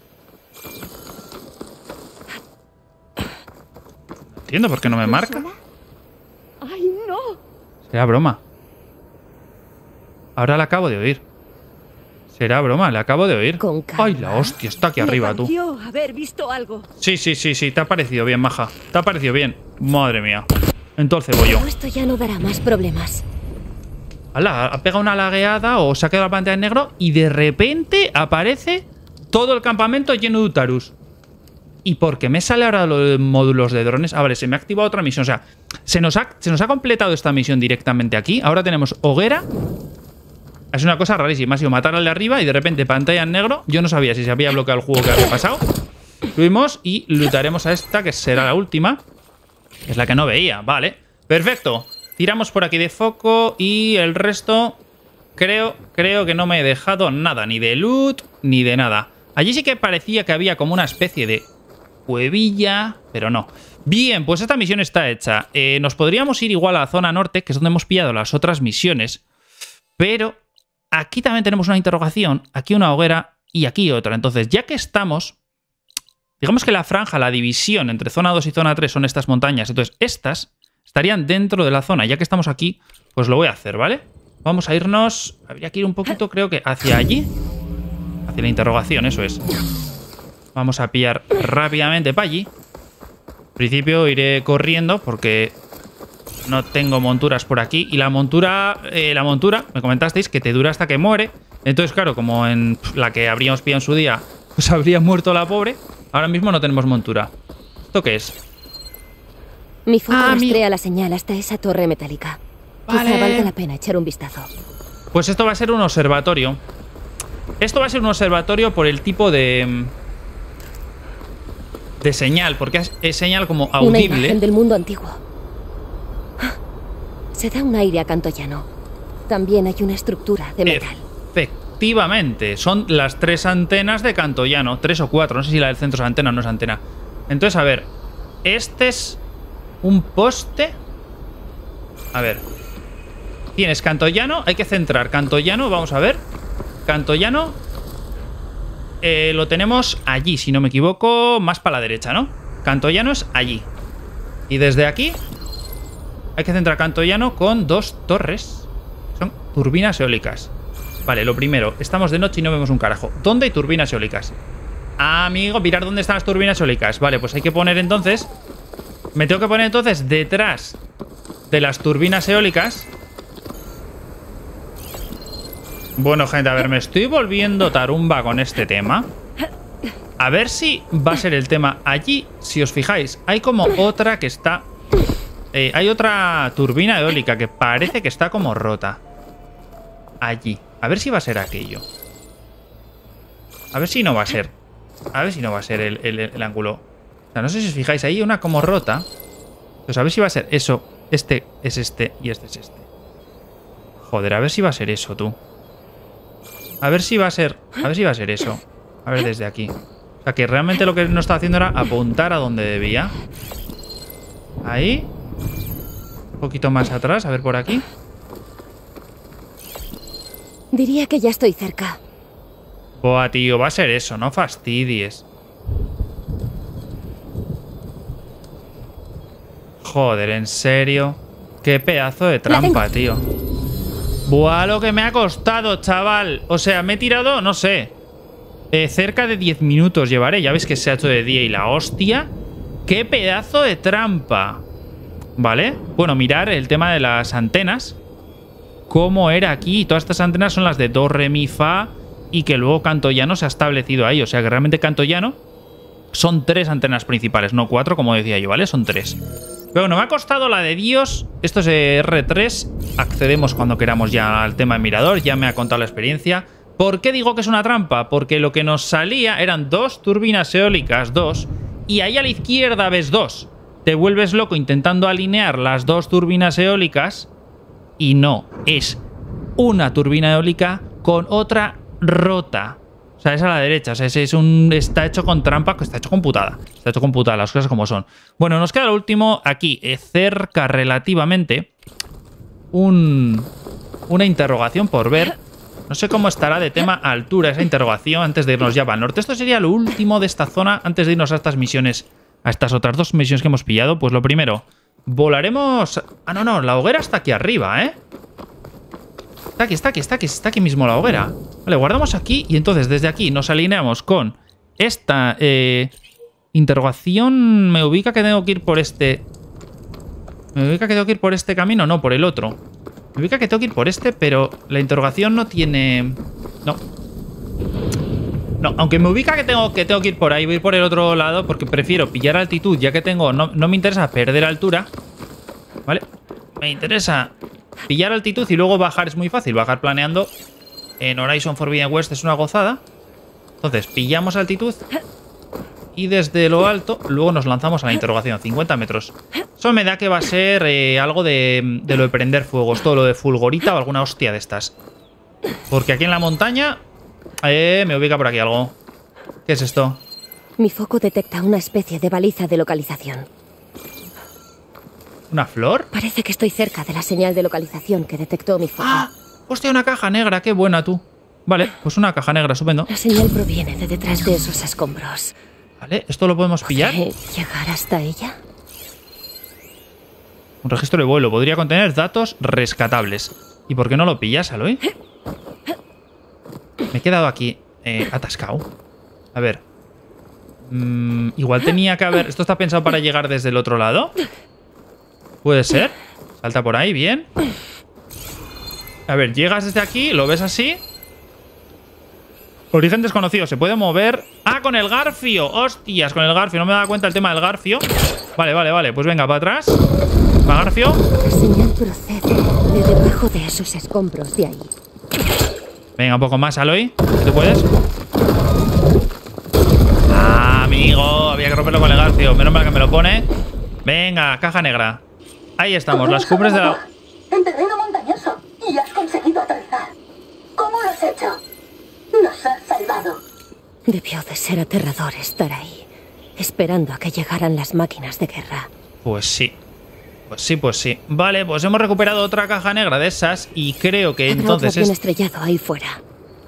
No entiendo por qué no me marca. ¡Ay, no! Será broma. Ahora la acabo de oír. Será broma, la acabo de oír. Con calma. Ay, la hostia, está aquí arriba, tú. Pareció haber visto algo. Sí, sí, sí, sí, te ha parecido bien, maja. Te ha parecido bien. Madre mía. Entonces voy yo. Esto ya no dará más problemas. Hala, ha pegado una lagueada o se ha quedado la pantalla en negro y de repente aparece todo el campamento lleno de Utarus. ¿Y por qué me sale ahora los módulos de drones? Ah, vale, se me ha activado otra misión. O sea, se nos ha, se nos ha completado esta misión directamente aquí. Ahora tenemos hoguera. Es una cosa rarísima. Ha sido matar al de arriba y de repente pantalla en negro. Yo no sabía si se había bloqueado el juego que había pasado. Subimos y lootaremos a esta, que será la última. Es la que no veía. Vale, perfecto. Tiramos por aquí de foco y el resto... Creo, creo que no me he dejado nada. Ni de loot, ni de nada. Allí sí que parecía que había como una especie de... cuevilla, pero no. Bien, pues esta misión está hecha. Eh, nos podríamos ir igual a la zona norte, que es donde hemos pillado las otras misiones. Pero aquí también tenemos una interrogación, aquí una hoguera y aquí otra. Entonces, ya que estamos... Digamos que la franja, la división entre zona dos y zona tres son estas montañas. Entonces, estas estarían dentro de la zona. Ya que estamos aquí, pues lo voy a hacer, ¿vale? Vamos a irnos... Habría que ir un poquito, creo que hacia allí. Hacia la interrogación, eso es. Vamos a pillar rápidamente para allí. En principio iré corriendo porque no tengo monturas por aquí. Y la montura, eh, la montura, me comentasteis que te dura hasta que muere. Entonces, claro, como en la que habríamos pillado en su día, pues habría muerto la pobre. Ahora mismo no tenemos montura. ¿Esto qué es? Mi foto Ah, rastrea mi- la señal hasta esa torre metálica. Vale. Quizá valga la pena echar un vistazo. Pues esto va a ser un observatorio. Esto va a ser un observatorio por el tipo de... de señal, porque es, es señal como Una audible. imagen del mundo antiguo. Ah, se da un aire a Cantoyano. También hay una estructura de metal. Efectivamente, son las tres antenas de Cantoyano, tres o cuatro, no sé si la del centro es antena o no es antena. Entonces, a ver, este es un poste. A ver, tienes Cantoyano, hay que centrar Cantoyano, vamos a ver. Cantoyano eh, lo tenemos allí, si no me equivoco, más para la derecha, ¿no? Cantoyano es allí. Y desde aquí hay que centrar Cantoyano con dos torres. Son turbinas eólicas. Vale, lo primero, estamos de noche y no vemos un carajo. ¿Dónde hay turbinas eólicas? Ah, amigo, mirar dónde están las turbinas eólicas. Vale, pues hay que poner entonces... Me tengo que poner entonces detrás de las turbinas eólicas. Bueno, gente, a ver, me estoy volviendo tarumba con este tema. A ver si va a ser el tema. Allí, si os fijáis, hay como otra que está... Eh, hay otra turbina eólica que parece que está como rota. Allí. A ver si va a ser aquello. A ver si no va a ser. A ver si no va a ser el, el, el ángulo. O sea, no sé si os fijáis, ahí hay una como rota. Pues a ver si va a ser eso. Este es este y este es este. Joder, a ver si va a ser eso, tú. A ver si va a ser... A ver si va a ser eso. A ver desde aquí. O sea, que realmente lo que no estaba haciendo era apuntar a donde debía. Ahí. Un poquito más atrás, a ver por aquí. Diría que ya estoy cerca. Buah, tío, va a ser eso, no fastidies. Joder, ¿en serio? Qué pedazo de trampa, tío. Buah, lo que me ha costado, chaval. O sea, me he tirado, no sé, eh, cerca de diez minutos llevaré. Ya ves que se ha hecho de día y la hostia. Qué pedazo de trampa. ¿Vale? Bueno, mirar el tema de las antenas. Cómo era aquí. Todas estas antenas son las de Do, Re, Mi, Fa. Y que luego Cantoyano se ha establecido ahí. O sea que realmente Cantoyano son tres antenas principales, no cuatro, como decía yo, ¿vale? Son tres. Pero bueno, me ha costado la de Dios. Esto es R tres. Accedemos cuando queramos ya al tema de mirador. Ya me ha contado la experiencia. ¿Por qué digo que es una trampa? Porque lo que nos salía eran dos turbinas eólicas, dos. Y ahí a la izquierda ves dos. Te vuelves loco intentando alinear las dos turbinas eólicas. Y no, es una turbina eólica con otra rota. O sea, es a la derecha. O sea, ese es un, está hecho con trampa, está hecho con putada. Está hecho con putada, las cosas como son. Bueno, nos queda lo último aquí, eh, cerca relativamente. Un, una interrogación por ver. No sé cómo estará de tema altura esa interrogación antes de irnos ya para el norte. Esto sería lo último de esta zona antes de irnos a estas misiones, a estas otras dos misiones que hemos pillado. Pues lo primero, volaremos... Ah, no, no, la hoguera está aquí arriba, ¿eh? Está aquí, está aquí, está aquí, está aquí mismo la hoguera. Vale, guardamos aquí y entonces desde aquí nos alineamos con esta eh, interrogación. Me ubica que tengo que ir por este... Me ubica que tengo que ir por este camino, no, por el otro. Me ubica que tengo que ir por este, pero la interrogación no tiene... No. No, aunque me ubica que tengo, que tengo que ir por ahí, voy a ir por el otro lado porque prefiero pillar altitud, ya que tengo... No, no me interesa perder altura, ¿vale? Me interesa pillar altitud y luego bajar. Es muy fácil, bajar planeando en Horizon Forbidden West es una gozada. Entonces, pillamos altitud y desde lo alto luego nos lanzamos a la interrogación, cincuenta metros. Eso me da que va a ser eh, algo de, de lo de prender fuegos, todo lo de fulgorita o alguna hostia de estas. Porque aquí en la montaña... Eh, me ubica por aquí algo. ¿Qué es esto? Mi foco detecta una especie de baliza de localización. ¿Una flor? Parece que estoy cerca de la señal de localización que detectó mi foco. ¡Ah! Hostia, una caja negra, qué buena tú. Vale, pues una caja negra, estupendo. La señal proviene de detrás de esos escombros. Vale, ¿esto lo podemos pillar? ¿Podré llegar hasta ella? Un registro de vuelo. Podría contener datos rescatables. ¿Y por qué no lo pillas, Aloy? Me he quedado aquí eh, atascado. A ver. Mm, igual tenía que haber... ¿Esto está pensado para llegar desde el otro lado? ¿Puede ser? Salta por ahí, bien. A ver, llegas desde aquí, lo ves así. Origen desconocido, se puede mover. ¡Ah, con el garfio! ¡Hostias! Con el garfio, no me daba cuenta el tema del garfio. Vale, vale, vale, pues venga, para atrás. ¿Va garfio? La señal procede de debajo de esos escombros de ahí. Venga, un poco más, Aloy. ¿Tú puedes? Ah, amigo, había que romperlo con el garfio. Menos mal que me lo pone. Venga, caja negra. Ahí estamos, las cumbres de la... En terreno montañoso y has conseguido aterrizar. ¿Cómo lo has hecho? Nos has salvado. Debió de ser aterrador estar ahí, esperando a que llegaran las máquinas de guerra. Pues sí. Pues sí, pues sí. Vale, pues hemos recuperado otra caja negra de esas y creo que Habrá entonces... otro avión es... estrellado ahí fuera.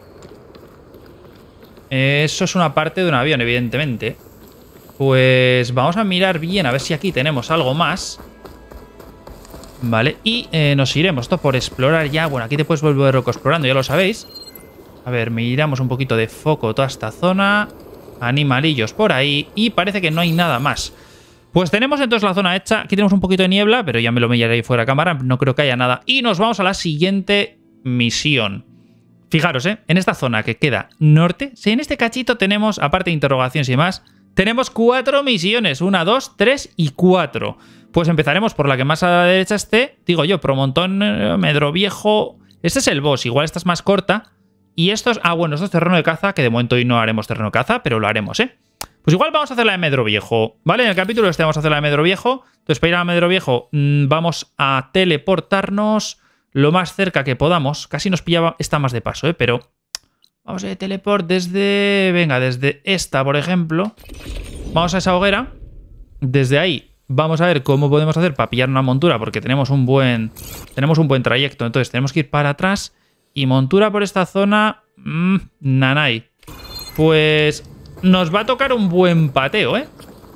Eso es una parte de un avión, evidentemente. Pues vamos a mirar bien a ver si aquí tenemos algo más. Vale, y eh, nos iremos. Esto por explorar ya. Bueno, aquí te puedes volver loco explorando, ya lo sabéis. A ver, miramos un poquito de foco toda esta zona. Animalillos por ahí. Y parece que no hay nada más. Pues tenemos entonces la zona hecha. Aquí tenemos un poquito de niebla, pero ya me lo miraré ahí fuera de cámara. No creo que haya nada. Y nos vamos a la siguiente misión. Fijaros, ¿eh? En esta zona que queda norte. Si en este cachito tenemos, aparte de interrogaciones y demás, tenemos cuatro misiones. Una, dos, tres y cuatro. Pues empezaremos por la que más a la derecha esté. Digo yo, Promontón, eh, Medroviejo. Este es el boss. Igual esta es más corta. Y esto es... Ah, bueno, esto es terreno de caza. Que de momento hoy no haremos terreno de caza, pero lo haremos, ¿eh? Pues igual vamos a hacer la de Medroviejo, ¿vale? En el capítulo este vamos a hacer la de Medroviejo. Entonces, para ir a Medroviejo mmm, vamos a teleportarnos lo más cerca que podamos. Casi nos pillaba esta más de paso, ¿eh? Pero vamos a teleport desde... Venga, desde esta, por ejemplo. Vamos a esa hoguera. Desde ahí vamos a ver cómo podemos hacer para pillar una montura, porque tenemos un buen, tenemos un buen trayecto. Entonces, tenemos que ir para atrás. Y montura por esta zona... Mmm, nanay. Pues... nos va a tocar un buen pateo, ¿eh?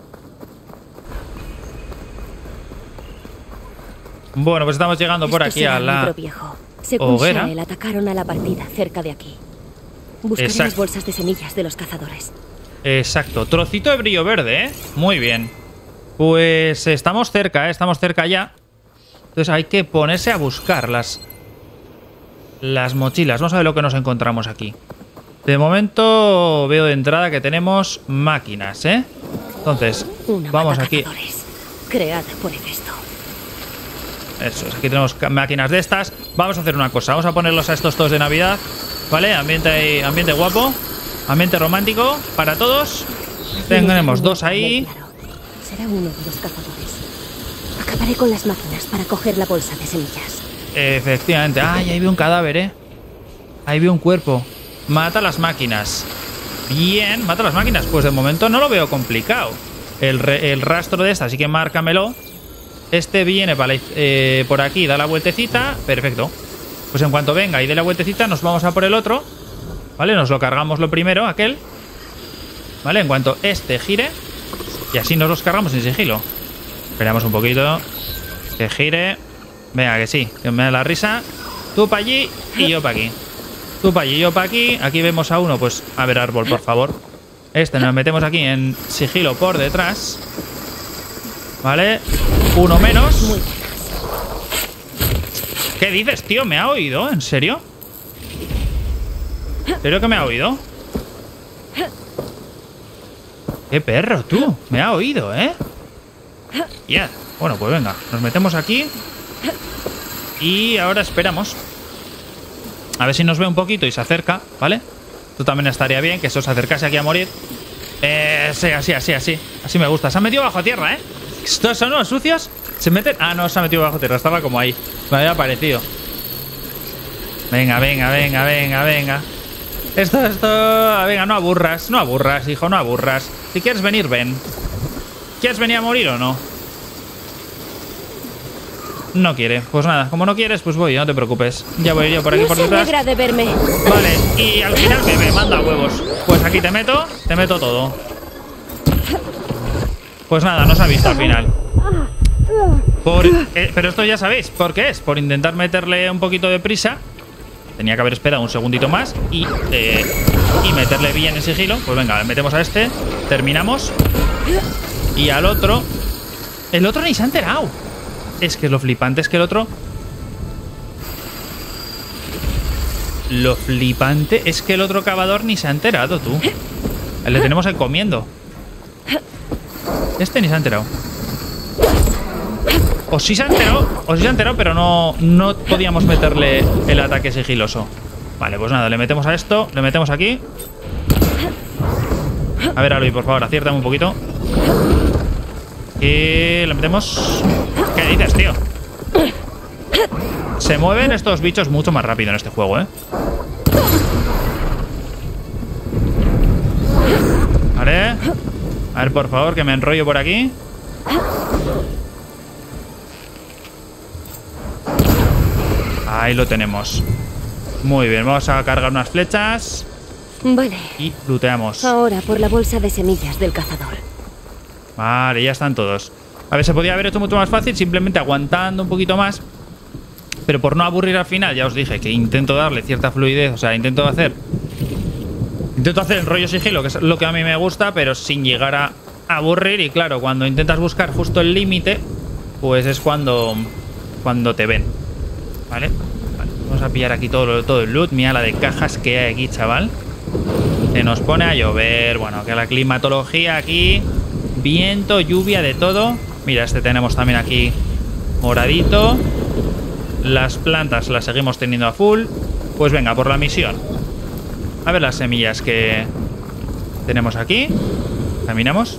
Bueno, pues estamos llegando por aquí a la Según hoguera. Shael, atacaron a la partida cerca de aquí. Buscaré Exacto. las bolsas de semillas de los cazadores. Exacto. Trocito de brillo verde, ¿eh? Muy bien. Pues estamos cerca, ¿eh? Estamos cerca ya. Entonces hay que ponerse a buscar las, las mochilas. Vamos a ver lo que nos encontramos aquí. De momento veo de entrada que tenemos máquinas, ¿eh? Entonces, Una vamos aquí. Creada por Hefesto. Eso es, aquí tenemos máquinas de estas. Vamos a hacer una cosa, vamos a ponerlos a estos todos de Navidad, ¿vale? Ambiente, ambiente guapo, ambiente romántico para todos. Tenemos dos ahí. Será uno de los cazadores. Acabaré con las máquinas para coger la bolsa de semillas. Efectivamente. Ay, ahí veo un cadáver, ¿eh? Ahí veo un cuerpo. Mata las máquinas. Bien, mata las máquinas. Pues de momento no lo veo complicado. El, re, el rastro de esta, así que márcamelo. Este viene para la, eh, por aquí, da la vueltecita. Perfecto. Pues en cuanto venga y dé la vueltecita, nos vamos a por el otro. ¿Vale? Nos lo cargamos lo primero, aquel. ¿Vale? En cuanto este gire. Y así nos los cargamos sin sigilo. Esperamos un poquito. Que gire. Venga, que sí. Que me da la risa. Tú para allí y yo para aquí. Tú para allí, yo para aquí. Aquí vemos a uno, pues a ver árbol, por favor. Este nos metemos aquí en sigilo por detrás. Vale. Uno menos. ¿Qué dices, tío? ¿Me ha oído? ¿En serio? ¿En serio que me ha oído? ¡Qué perro, tú! Me ha oído, ¿eh? Ya. Yeah. Bueno, pues venga. Nos metemos aquí. Y ahora esperamos. A ver si nos ve un poquito y se acerca, ¿vale? Esto también estaría bien, que eso se acercase aquí a morir. Eh, sí, así, así, así. Así me gusta. Se han metido bajo tierra, ¿eh? ¿Estos son los sucios? ¿Se meten? Ah, no, se ha metido bajo tierra. Estaba como ahí. Me había parecido. Venga, venga, venga, venga, venga. Esto, esto... Venga, no aburras. No aburras, hijo, no aburras. Si quieres venir, ven. ¿Quieres venir a morir o no? No quiere. Pues nada, como no quieres, pues voy, no te preocupes. Ya voy yo por aquí, no por se detrás. alegra de verme. Vale, y al final me, me manda huevos. Pues aquí te meto, te meto todo. Pues nada, no se ha visto al final. Por, eh, pero esto ya sabéis, ¿por qué es? Por intentar meterle un poquito de prisa. Tenía que haber esperado un segundito más y, eh, y meterle bien en sigilo. Pues venga, le metemos a este, terminamos. Y al otro... El otro ni se ha enterado. Es que lo flipante es que el otro... Lo flipante es que el otro cavador ni se ha enterado, tú. Le tenemos ahí comiendo. Este ni se ha enterado. O sí se ha enterado, o sí se ha enterado, pero no, no podíamos meterle el ataque sigiloso. Vale, pues nada, le metemos a esto, le metemos aquí. A ver, Aloy, por favor, aciértame un poquito. Y le metemos... ¿Qué dices, tío? Se mueven estos bichos mucho más rápido en este juego, ¿eh? Vale. A ver, por favor, que me enrollo por aquí. Ahí lo tenemos. Muy bien, vamos a cargar unas flechas. Vale. Y looteamos. Ahora por la bolsa de semillas del cazador. Vale, ya están todos. A ver, se podía haber hecho mucho más fácil simplemente aguantando un poquito más. Pero por no aburrir al final, ya os dije que intento darle cierta fluidez. O sea, intento hacer... Intento hacer el rollo sigilo, que es lo que a mí me gusta, pero sin llegar a aburrir. Y claro, cuando intentas buscar justo el límite, pues es cuando... Cuando te ven. ¿Vale? Vale. Vamos a pillar aquí todo, todo el loot. Mira la de cajas que hay aquí, chaval. Se nos pone a llover. Bueno, que la climatología aquí... Viento, lluvia, de todo. Mira, este tenemos también aquí moradito. Las plantas las seguimos teniendo a full. Pues venga, por la misión. A ver las semillas que tenemos aquí. Caminamos.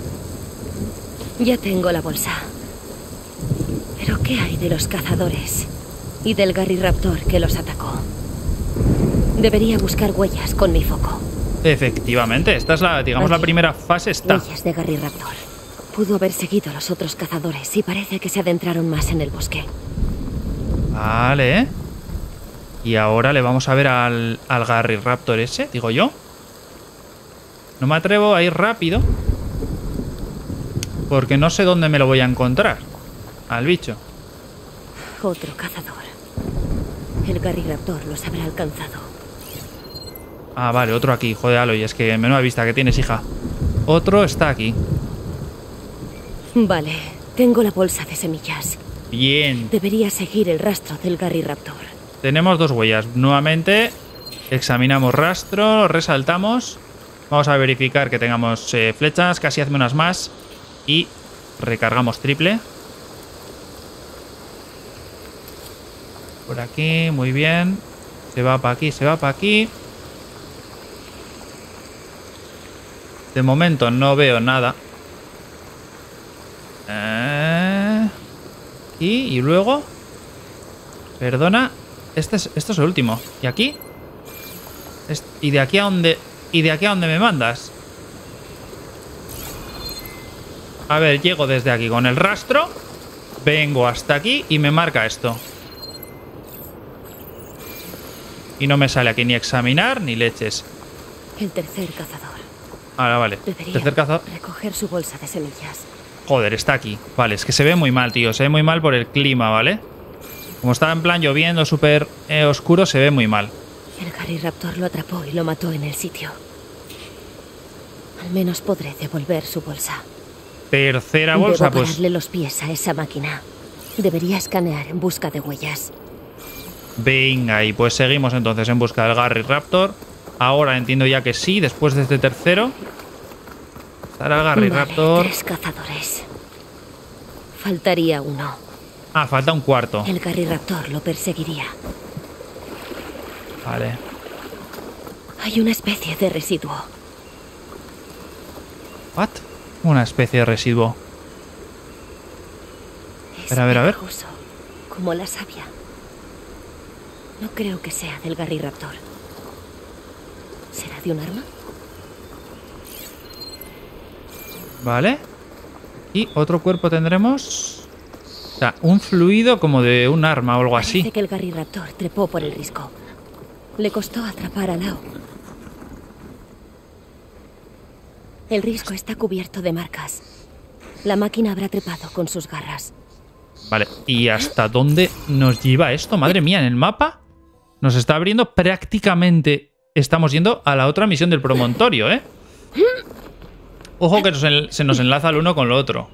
Ya tengo la bolsa. Pero ¿qué hay de los cazadores? Y del Garriraptor que los atacó. Debería buscar huellas con mi foco. Efectivamente, esta es la, digamos, Aquí. la primera fase está. Huellas de Garriraptor. Pudo haber seguido a los otros cazadores y parece que se adentraron más en el bosque. Vale. Y ahora le vamos a ver al, al Garriraptor ese, digo yo. No me atrevo a ir rápido. Porque no sé dónde me lo voy a encontrar. Al bicho. Otro cazador. El Garriraptor los habrá alcanzado. Ah, vale, otro aquí. Joder, Aloy, es que menuda vista que tienes, hija. Otro está aquí. Vale, tengo la bolsa de semillas. Bien. Debería seguir el rastro del Garriraptor. Tenemos dos huellas. Nuevamente, examinamos rastro, resaltamos. Vamos a verificar que tengamos eh, flechas. Casi hazme unas más. Y recargamos triple. Por aquí, muy bien. Se va para aquí, se va para aquí. De momento no veo nada. Eh... Y, y luego... Perdona. Este es, esto es el último. ¿Y aquí? Est- ¿Y de aquí a dónde? ¿Y de aquí a dónde me mandas? A ver, llego desde aquí con el rastro. Vengo hasta aquí y me marca esto. Y no me sale aquí ni examinar ni leches. El tercer cazador. Ahora vale. Debería Tercer cazador. recoger su bolsa de semillas. Joder, está aquí. Vale, es que se ve muy mal, tío. Se ve muy mal por el clima, ¿vale? Como estaba en plan lloviendo, súper eh, oscuro, se ve muy mal. El Garriraptor lo atrapó y lo mató en el sitio. Al menos podré devolver su bolsa. Tercera bolsa, Debo pues... pararle los pies a esa máquina. Debería escanear en busca de huellas. Venga, y pues seguimos entonces en busca del Garriraptor. Ahora entiendo ya que sí, después de este tercero. Estará el Garry Raptor. Vale, tres cazadores. Faltaría uno. Ah, falta un cuarto. El Garry Raptor lo perseguiría. Vale. Hay una especie de residuo. ¿What? Una especie de residuo. Es a ver, a ver, a ver. pegajoso, como la savia. No creo que sea del Garry Raptor. ¿Será de un arma? Vale. Y otro cuerpo tendremos. O sea, un fluido como de un arma o algo así. Parece que el Garry Raptor trepó por el risco. Le costó atrapar a Lao. El risco está cubierto de marcas. La máquina habrá trepado con sus garras. Vale, ¿y hasta dónde nos lleva esto? Madre mía, en el mapa nos está abriendo prácticamente... Estamos yendo a la otra misión del promontorio, ¿eh? Ojo que nos en- se nos enlaza el uno con lo otro.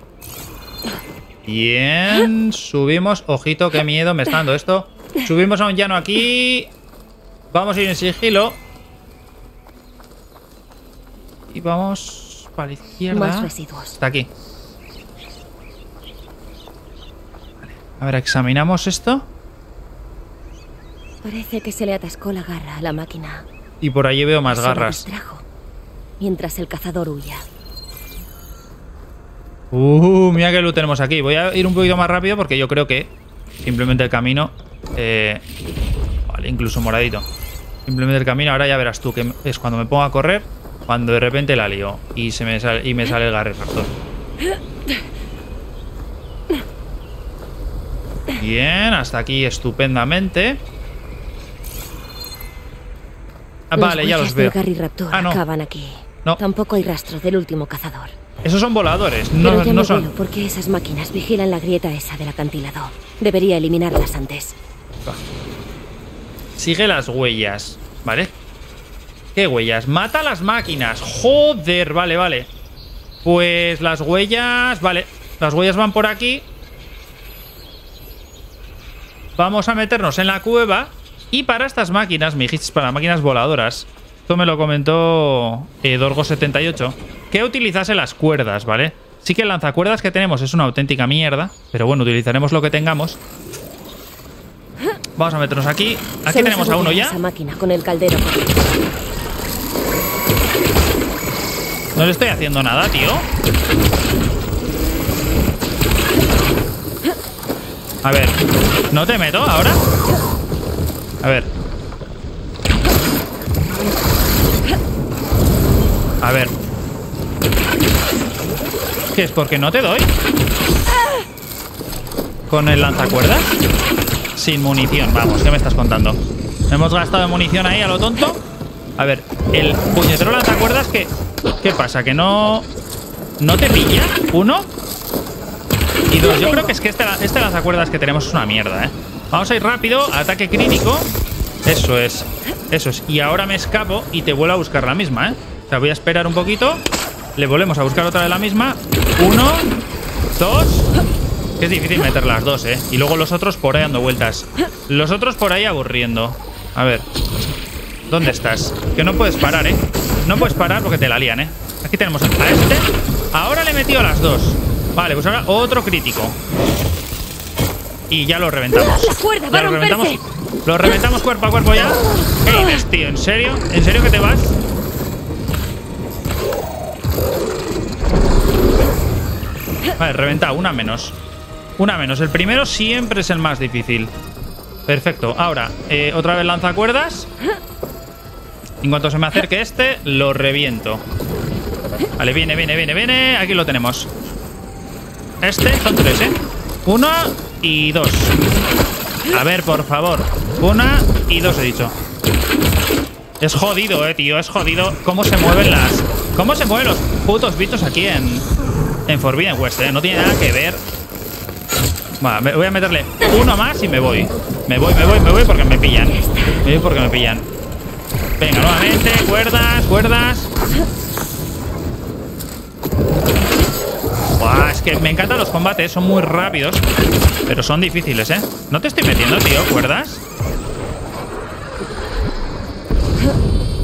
Bien, subimos. Ojito, qué miedo me está dando esto. Subimos a un llano aquí. Vamos a ir en sigilo. Y vamos para la izquierda. Más residuos. Está aquí. Vale. A ver, examinamos esto. Parece que se le atascó la garra a la máquina. Y por allí veo más Se la garras. distrajo, mientras el cazador huya. Uh, mira que lo tenemos aquí. Voy a ir un poquito más rápido porque yo creo que simplemente el camino... Eh, vale, incluso moradito. Simplemente el camino, ahora ya verás tú que es cuando me pongo a correr, cuando de repente la lío y, se me, sale, y me sale el Garry Raptor. Bien, hasta aquí estupendamente. Ah, vale, ya los veo. Los Garry Raptor Ah, no. acaban aquí. No. Tampoco hay rastro del último cazador. Esos son voladores, Pero no, ya no me son... vuelo porque esas máquinas vigilan la grieta esa del acantilado. Debería eliminarlas antes. Sigue las huellas, ¿vale? ¿Qué huellas? Mata las máquinas. Joder, vale, vale. Pues las huellas... Vale, las huellas van por aquí. Vamos a meternos en la cueva. Y para estas máquinas, me dijiste para máquinas voladoras, esto me lo comentó eh, Dorgo setenta y ocho, que utilizase las cuerdas, ¿vale? Sí que el lanzacuerdas que tenemos es una auténtica mierda, pero bueno, utilizaremos lo que tengamos. Vamos a meternos aquí. Aquí Se nos tenemos a uno agobia ya. esa máquina con el caldero. No le estoy haciendo nada, tío. A ver, ¿no te meto ahora? A ver. A ver. ¿Qué es? ¿Porque no te doy? ¿Con el lanzacuerdas? Sin munición, vamos, ¿qué me estás contando? Hemos gastado munición ahí a lo tonto. A ver, el puñetero lanzacuerdas que... ¿Qué pasa? ¿Que no... no te pilla? ¿Uno? Y dos, yo creo que es que este, este lanzacuerdas que tenemos es una mierda, ¿eh? Vamos a ir rápido, ataque crítico. Eso es, eso es. Y ahora me escapo y te vuelvo a buscar la misma, ¿eh? O sea, voy a esperar un poquito. Le volvemos a buscar otra vez la misma. Uno, dos... Que es difícil meter las dos, ¿eh? Y luego los otros por ahí dando vueltas. Los otros por ahí aburriendo. A ver. ¿Dónde estás? Que no puedes parar, ¿eh? No puedes parar porque te la lían, ¿eh? Aquí tenemos a este. Ahora le he metido las dos. Vale, pues ahora otro crítico. Y ya lo reventamos. La cuerda va Ya a lo romperse. reventamos. Lo reventamos cuerpo a cuerpo ya. ¿Qué dices, tío? ¿En serio? ¿En serio que te vas? Vale, reventa una menos. Una menos. El primero siempre es el más difícil. Perfecto. Ahora, eh, otra vez lanzacuerdas. En cuanto se me acerque este, lo reviento. Vale, viene, viene, viene, viene. Aquí lo tenemos. Este, son tres, ¿eh? Uno y dos. A ver, por favor. Una y dos, he dicho. Es jodido, eh, tío. Es jodido cómo se mueven las... Cómo se mueven los putos bichos aquí en... En Forbidden West, eh. No tiene nada que ver. Vale, voy a meterle uno más y me voy. Me voy, me voy, me voy porque me pillan. Me voy porque me pillan. Venga, nuevamente. Cuerdas, cuerdas. Buah, es que me encantan los combates. Son muy rápidos. Pero son difíciles, ¿eh? No te estoy metiendo, tío. ¿Cuerdas?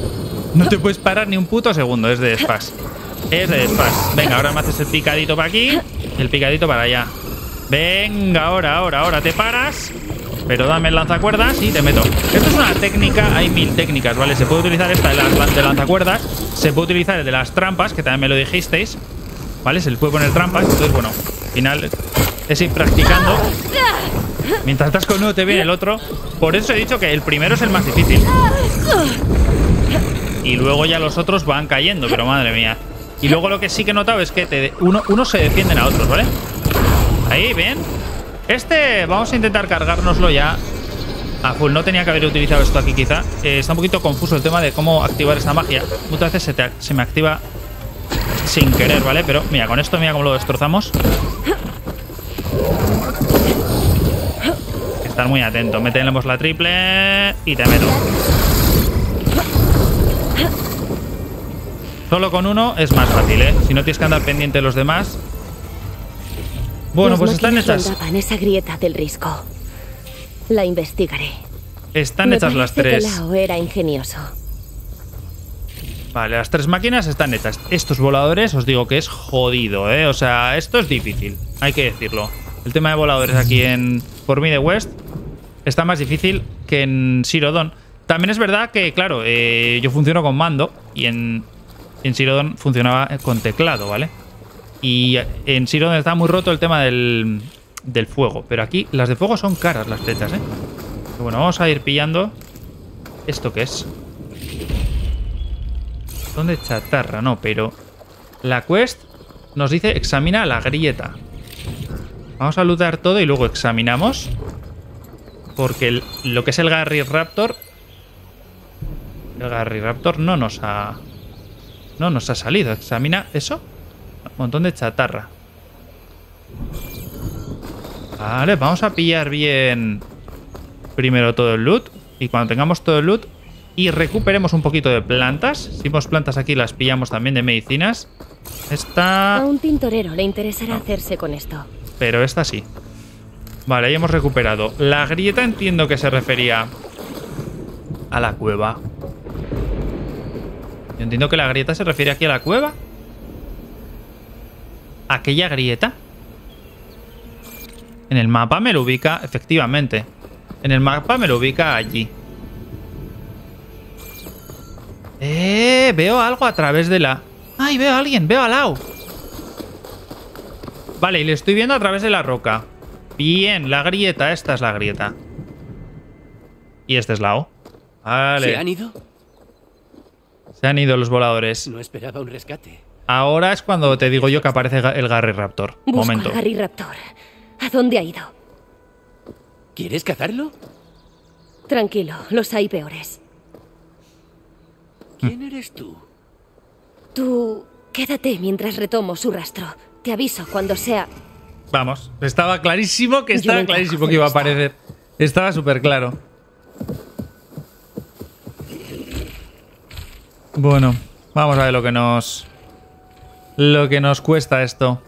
No te puedes parar ni un puto segundo. Es de desfaz. Es de desfaz. Venga, ahora me haces el picadito para aquí. El picadito para allá. Venga, ahora, ahora, ahora te paras. Pero dame el lanzacuerdas y te meto. Esto es una técnica, hay mil técnicas, ¿vale? Se puede utilizar esta de, las, de lanzacuerdas. Se puede utilizar el de las trampas, que también me lo dijisteis, ¿vale? Se le puede poner trampas. Entonces, bueno, al final es ir practicando. Mientras estás con uno te viene el otro. Por eso he dicho que el primero es el más difícil. Y luego ya los otros van cayendo, pero madre mía. Y luego lo que sí que he notado es que te, uno, unos se defienden a otros, ¿vale? Ahí, bien. Este, vamos a intentar cargárnoslo ya a full. No tenía que haber utilizado esto aquí quizá. Eh, está un poquito confuso el tema de cómo activar esta magia. Muchas veces se, te, se me activa sin querer, ¿vale? Pero mira, con esto mira cómo lo destrozamos. Estar muy atento. Metemos la triple y te meto. Solo con uno es más fácil, ¿eh? Si no tienes que andar pendiente de los demás. Bueno, Las Pues máquinas pues están hechas. rondaban esa grieta del risco. La investigaré. Están Me hechas las parece tres. que Lao era ingenioso. Vale, las tres máquinas están hechas. Estos voladores os digo que es jodido, ¿eh? O sea, esto es difícil, hay que decirlo. El tema de voladores aquí en Forbidden West está más difícil que en Zero Dawn. También es verdad que, claro, eh, yo funciono con mando y en, en Zero Dawn funcionaba con teclado, ¿vale? Y en Zero Dawn está muy roto el tema del, del fuego. Pero aquí las de fuego son caras, las flechas, ¿eh? Pero bueno, vamos a ir pillando. ¿Esto qué es? ¿Dónde chatarra? No, pero la quest nos dice examina la grieta. Vamos a lootar todo y luego examinamos. Porque el, lo que es el Garry Raptor, el Garry Raptor no nos ha no nos ha salido. Examina eso. Un montón de chatarra. Vale, vamos a pillar bien primero todo el loot. Y cuando tengamos todo el loot y recuperemos un poquito de plantas. Si vemos plantas aquí, las pillamos también de medicinas. Esta... A un tintorero le interesará no. hacerse con esto. Pero esta sí. Vale, ahí hemos recuperado. La grieta entiendo que se refería a la cueva. Yo entiendo que la grieta se refiere aquí a la cueva. ¿Aquella grieta? En el mapa me lo ubica, efectivamente. En el mapa me lo ubica allí. Eh, veo algo a través de la... ¡Ay, veo a alguien! ¡Veo a Lao! Vale, y le estoy viendo a través de la roca. Bien, la grieta. Esta es la grieta. Y este es Lao. Vale. ¿Se han ido? Se han ido los voladores. No esperaba un rescate. Ahora es cuando te digo yo que aparece el Garry Raptor. Busco Momento. a Garry Raptor. ¿A dónde ha ido? ¿Quieres cazarlo? Tranquilo, los hay peores. ¿Quién eres tú? Tú quédate mientras retomo su rastro. Te aviso cuando sea... Vamos, estaba clarísimo que estaba clarísimo que iba a aparecer. Estaba súper claro. Bueno, vamos a ver lo que nos... Lo que nos cuesta esto.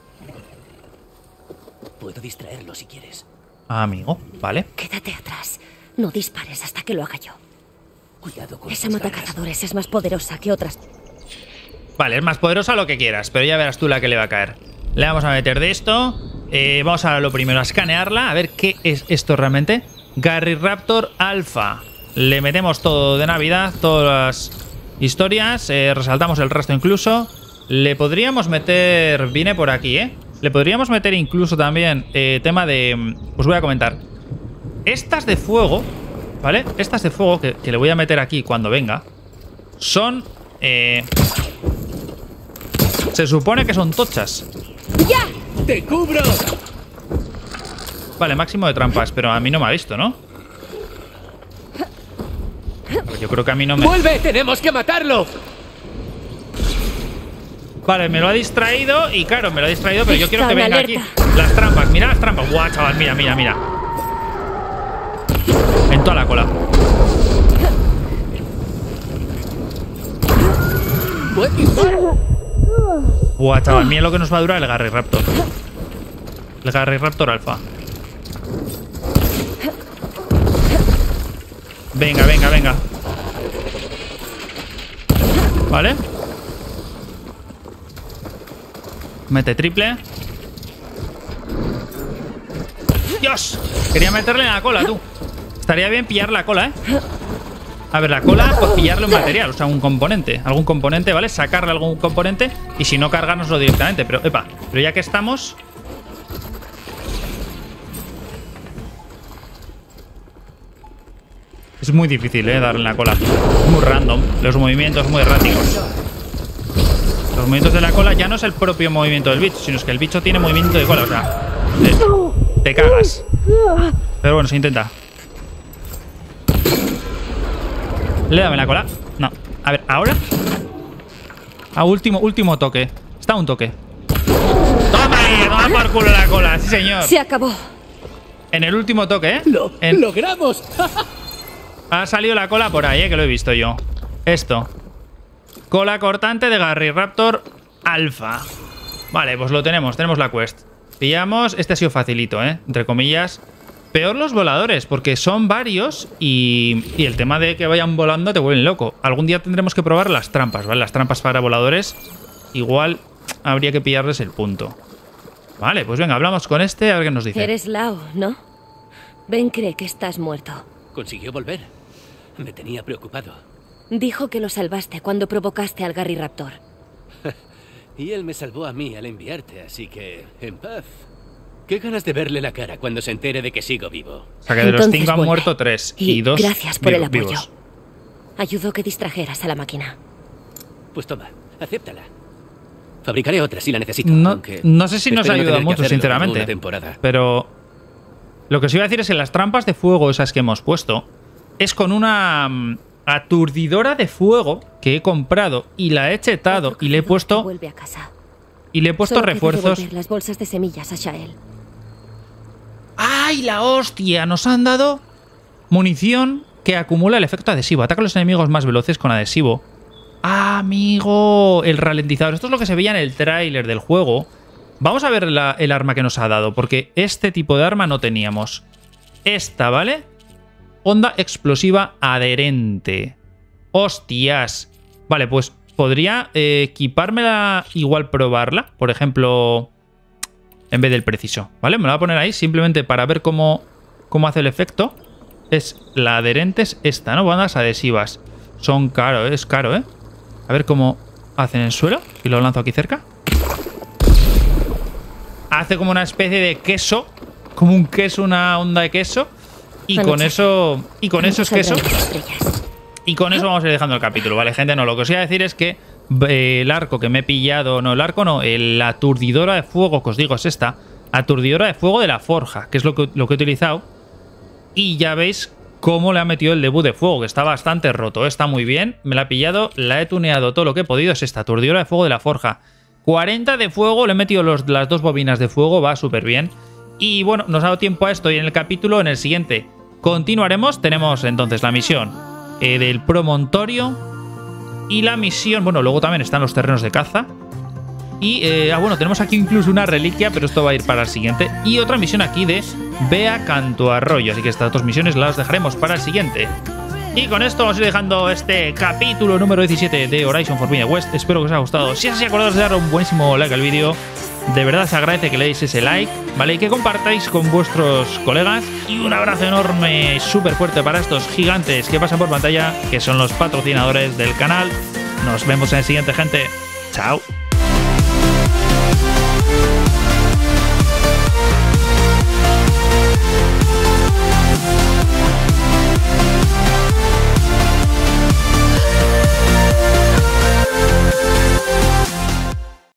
Puedo distraerlo si quieres. Ah, amigo, vale. Quédate atrás. No dispares hasta que lo haga yo. Cuidado con Esa matacazadores es más poderosa que otras. Vale, es más poderosa lo que quieras, pero ya verás tú la que le va a caer. Le vamos a meter de esto. Eh, vamos a lo primero a escanearla, a ver qué es esto realmente. Garry Raptor Alpha. Le metemos todo de Navidad, todas las historias. Eh, resaltamos el resto incluso. Le podríamos meter... Viene por aquí, ¿eh? Le podríamos meter incluso también eh, tema de... Os voy a comentar. Estas de fuego, ¿vale? Estas de fuego que, que le voy a meter aquí cuando venga. Son... Eh, se supone que son tochas. ¡Ya! ¡Te cubro! Vale, máximo de trampas, pero a mí no me ha visto, ¿no? Yo creo que a mí no me... ¡Vuelve! ¡Tenemos que matarlo! Vale, me lo ha distraído y claro, me lo ha distraído, pero yo quiero que venga alerta. aquí. Las trampas, mira las trampas. Guau, chaval, mira, mira, mira. En toda la cola. Guau, chaval, mira lo que nos va a durar el Garry Raptor. El Garry Raptor Alpha. Venga, venga, venga. ¿Vale? Mete triple. ¡Dios! Quería meterle en la cola, tú. Estaría bien pillar la cola, ¿eh? A ver, la cola, pues pillarle un material, o sea, un componente. Algún componente, ¿vale? Sacarle algún componente y si no, cargárnoslo directamente. Pero, epa, pero ya que estamos... Es muy difícil, ¿eh? Darle en la cola. Muy random. Los movimientos muy erráticos. Los movimientos de la cola ya no es el propio movimiento del bicho, sino es que el bicho tiene movimiento de cola, o sea... Te, te cagas. Pero bueno, se intenta. Le dame la cola. No. A ver, ahora. A último, último toque. Está un toque. ¡Toma ahí! ¡Toma por culo la cola! Sí, señor. Se acabó. En el último toque, ¿eh? ¡Lo en... logramos! Ha salido la cola por ahí, ¿eh? Que lo he visto yo. Esto. Cola cortante de Garriraptor Alpha. Vale, pues lo tenemos. Tenemos la quest. Pillamos. Este ha sido facilito, ¿eh? Entre comillas. Peor los voladores, porque son varios y, y el tema de que vayan volando te vuelven loco. Algún día tendremos que probar las trampas, ¿vale? Las trampas para voladores. Igual habría que pillarles el punto. Vale, pues venga, hablamos con este a ver qué nos dice. Eres Lao, ¿no? Ben cree que estás muerto. Consiguió volver. Me tenía preocupado. Dijo que lo salvaste cuando provocaste al Garriraptor. Y él me salvó a mí al enviarte, así que... en paz. Qué ganas de verle la cara cuando se entere de que sigo vivo. O sea que de los Entonces, cinco han muerto tres y, y dos gracias por el apoyo. Vivos. Ayudó que distrajeras a la máquina. Pues toma, acéptala. Fabricaré otra si la necesito. No, no sé si nos ayuda no mucho, sinceramente. Temporada. Pero lo que os iba a decir es que las trampas de fuego esas que hemos puesto es con una um, aturdidora de fuego que he comprado y la he chetado y le he puesto vuelve a casa. y le he puesto Solo refuerzos. Las bolsas de semillas a Shael. ¡Ay, la hostia! Nos han dado munición que acumula el efecto adhesivo. Ataca a los enemigos más veloces con adhesivo. ¡Ah, amigo! El ralentizador. Esto es lo que se veía en el tráiler del juego. Vamos a ver la, el arma que nos ha dado, porque este tipo de arma no teníamos. Esta, ¿vale? Onda explosiva adherente. ¡Hostias! Vale, pues podría eh, equipármela, igual probarla. Por ejemplo... en vez del preciso, ¿vale? Me lo voy a poner ahí simplemente para ver cómo, cómo hace el efecto. Es la adherente, es esta, ¿no? Bandas adhesivas. Son caro, ¿eh? Es caro, ¿eh? A ver cómo hacen en el suelo. Y lo lanzo aquí cerca. Hace como una especie de queso. Como un queso, una onda de queso. Y Anoche. con eso... Y con Anoche eso es queso. Y con eso vamos a ir dejando el capítulo, ¿vale, gente? No, lo que os iba a decir es que el arco que me he pillado... No, el arco no. El, la aturdidora de fuego, que os digo, es esta. Aturdidora de fuego de la forja, que es lo que, lo que he utilizado. Y ya veis cómo le ha metido el debut de fuego, que está bastante roto. Está muy bien. Me la he pillado, la he tuneado todo lo que he podido. Es esta, aturdidora de fuego de la forja. cuarenta de fuego, le he metido los, las dos bobinas de fuego. Va súper bien. Y bueno, nos ha dado tiempo a esto. Y en el capítulo, en el siguiente, continuaremos. Tenemos entonces la misión eh, del promontorio. Y la misión, bueno, luego también están los terrenos de caza. Y, eh, ah, bueno, tenemos aquí incluso una reliquia, pero esto va a ir para el siguiente. Y otra misión aquí de Ve a Canto Arroyo. Así que estas dos misiones las dejaremos para el siguiente. Y con esto vamos a ir dejando este capítulo número diecisiete de Horizon Forbidden West. Espero que os haya gustado. Si es así, acordaos de darle un buenísimo like al vídeo. De verdad se agradece que le deis ese like, ¿vale? Y que compartáis con vuestros colegas. Y un abrazo enorme, súper fuerte para estos gigantes que pasan por pantalla, que son los patrocinadores del canal. Nos vemos en el siguiente, gente. Chao.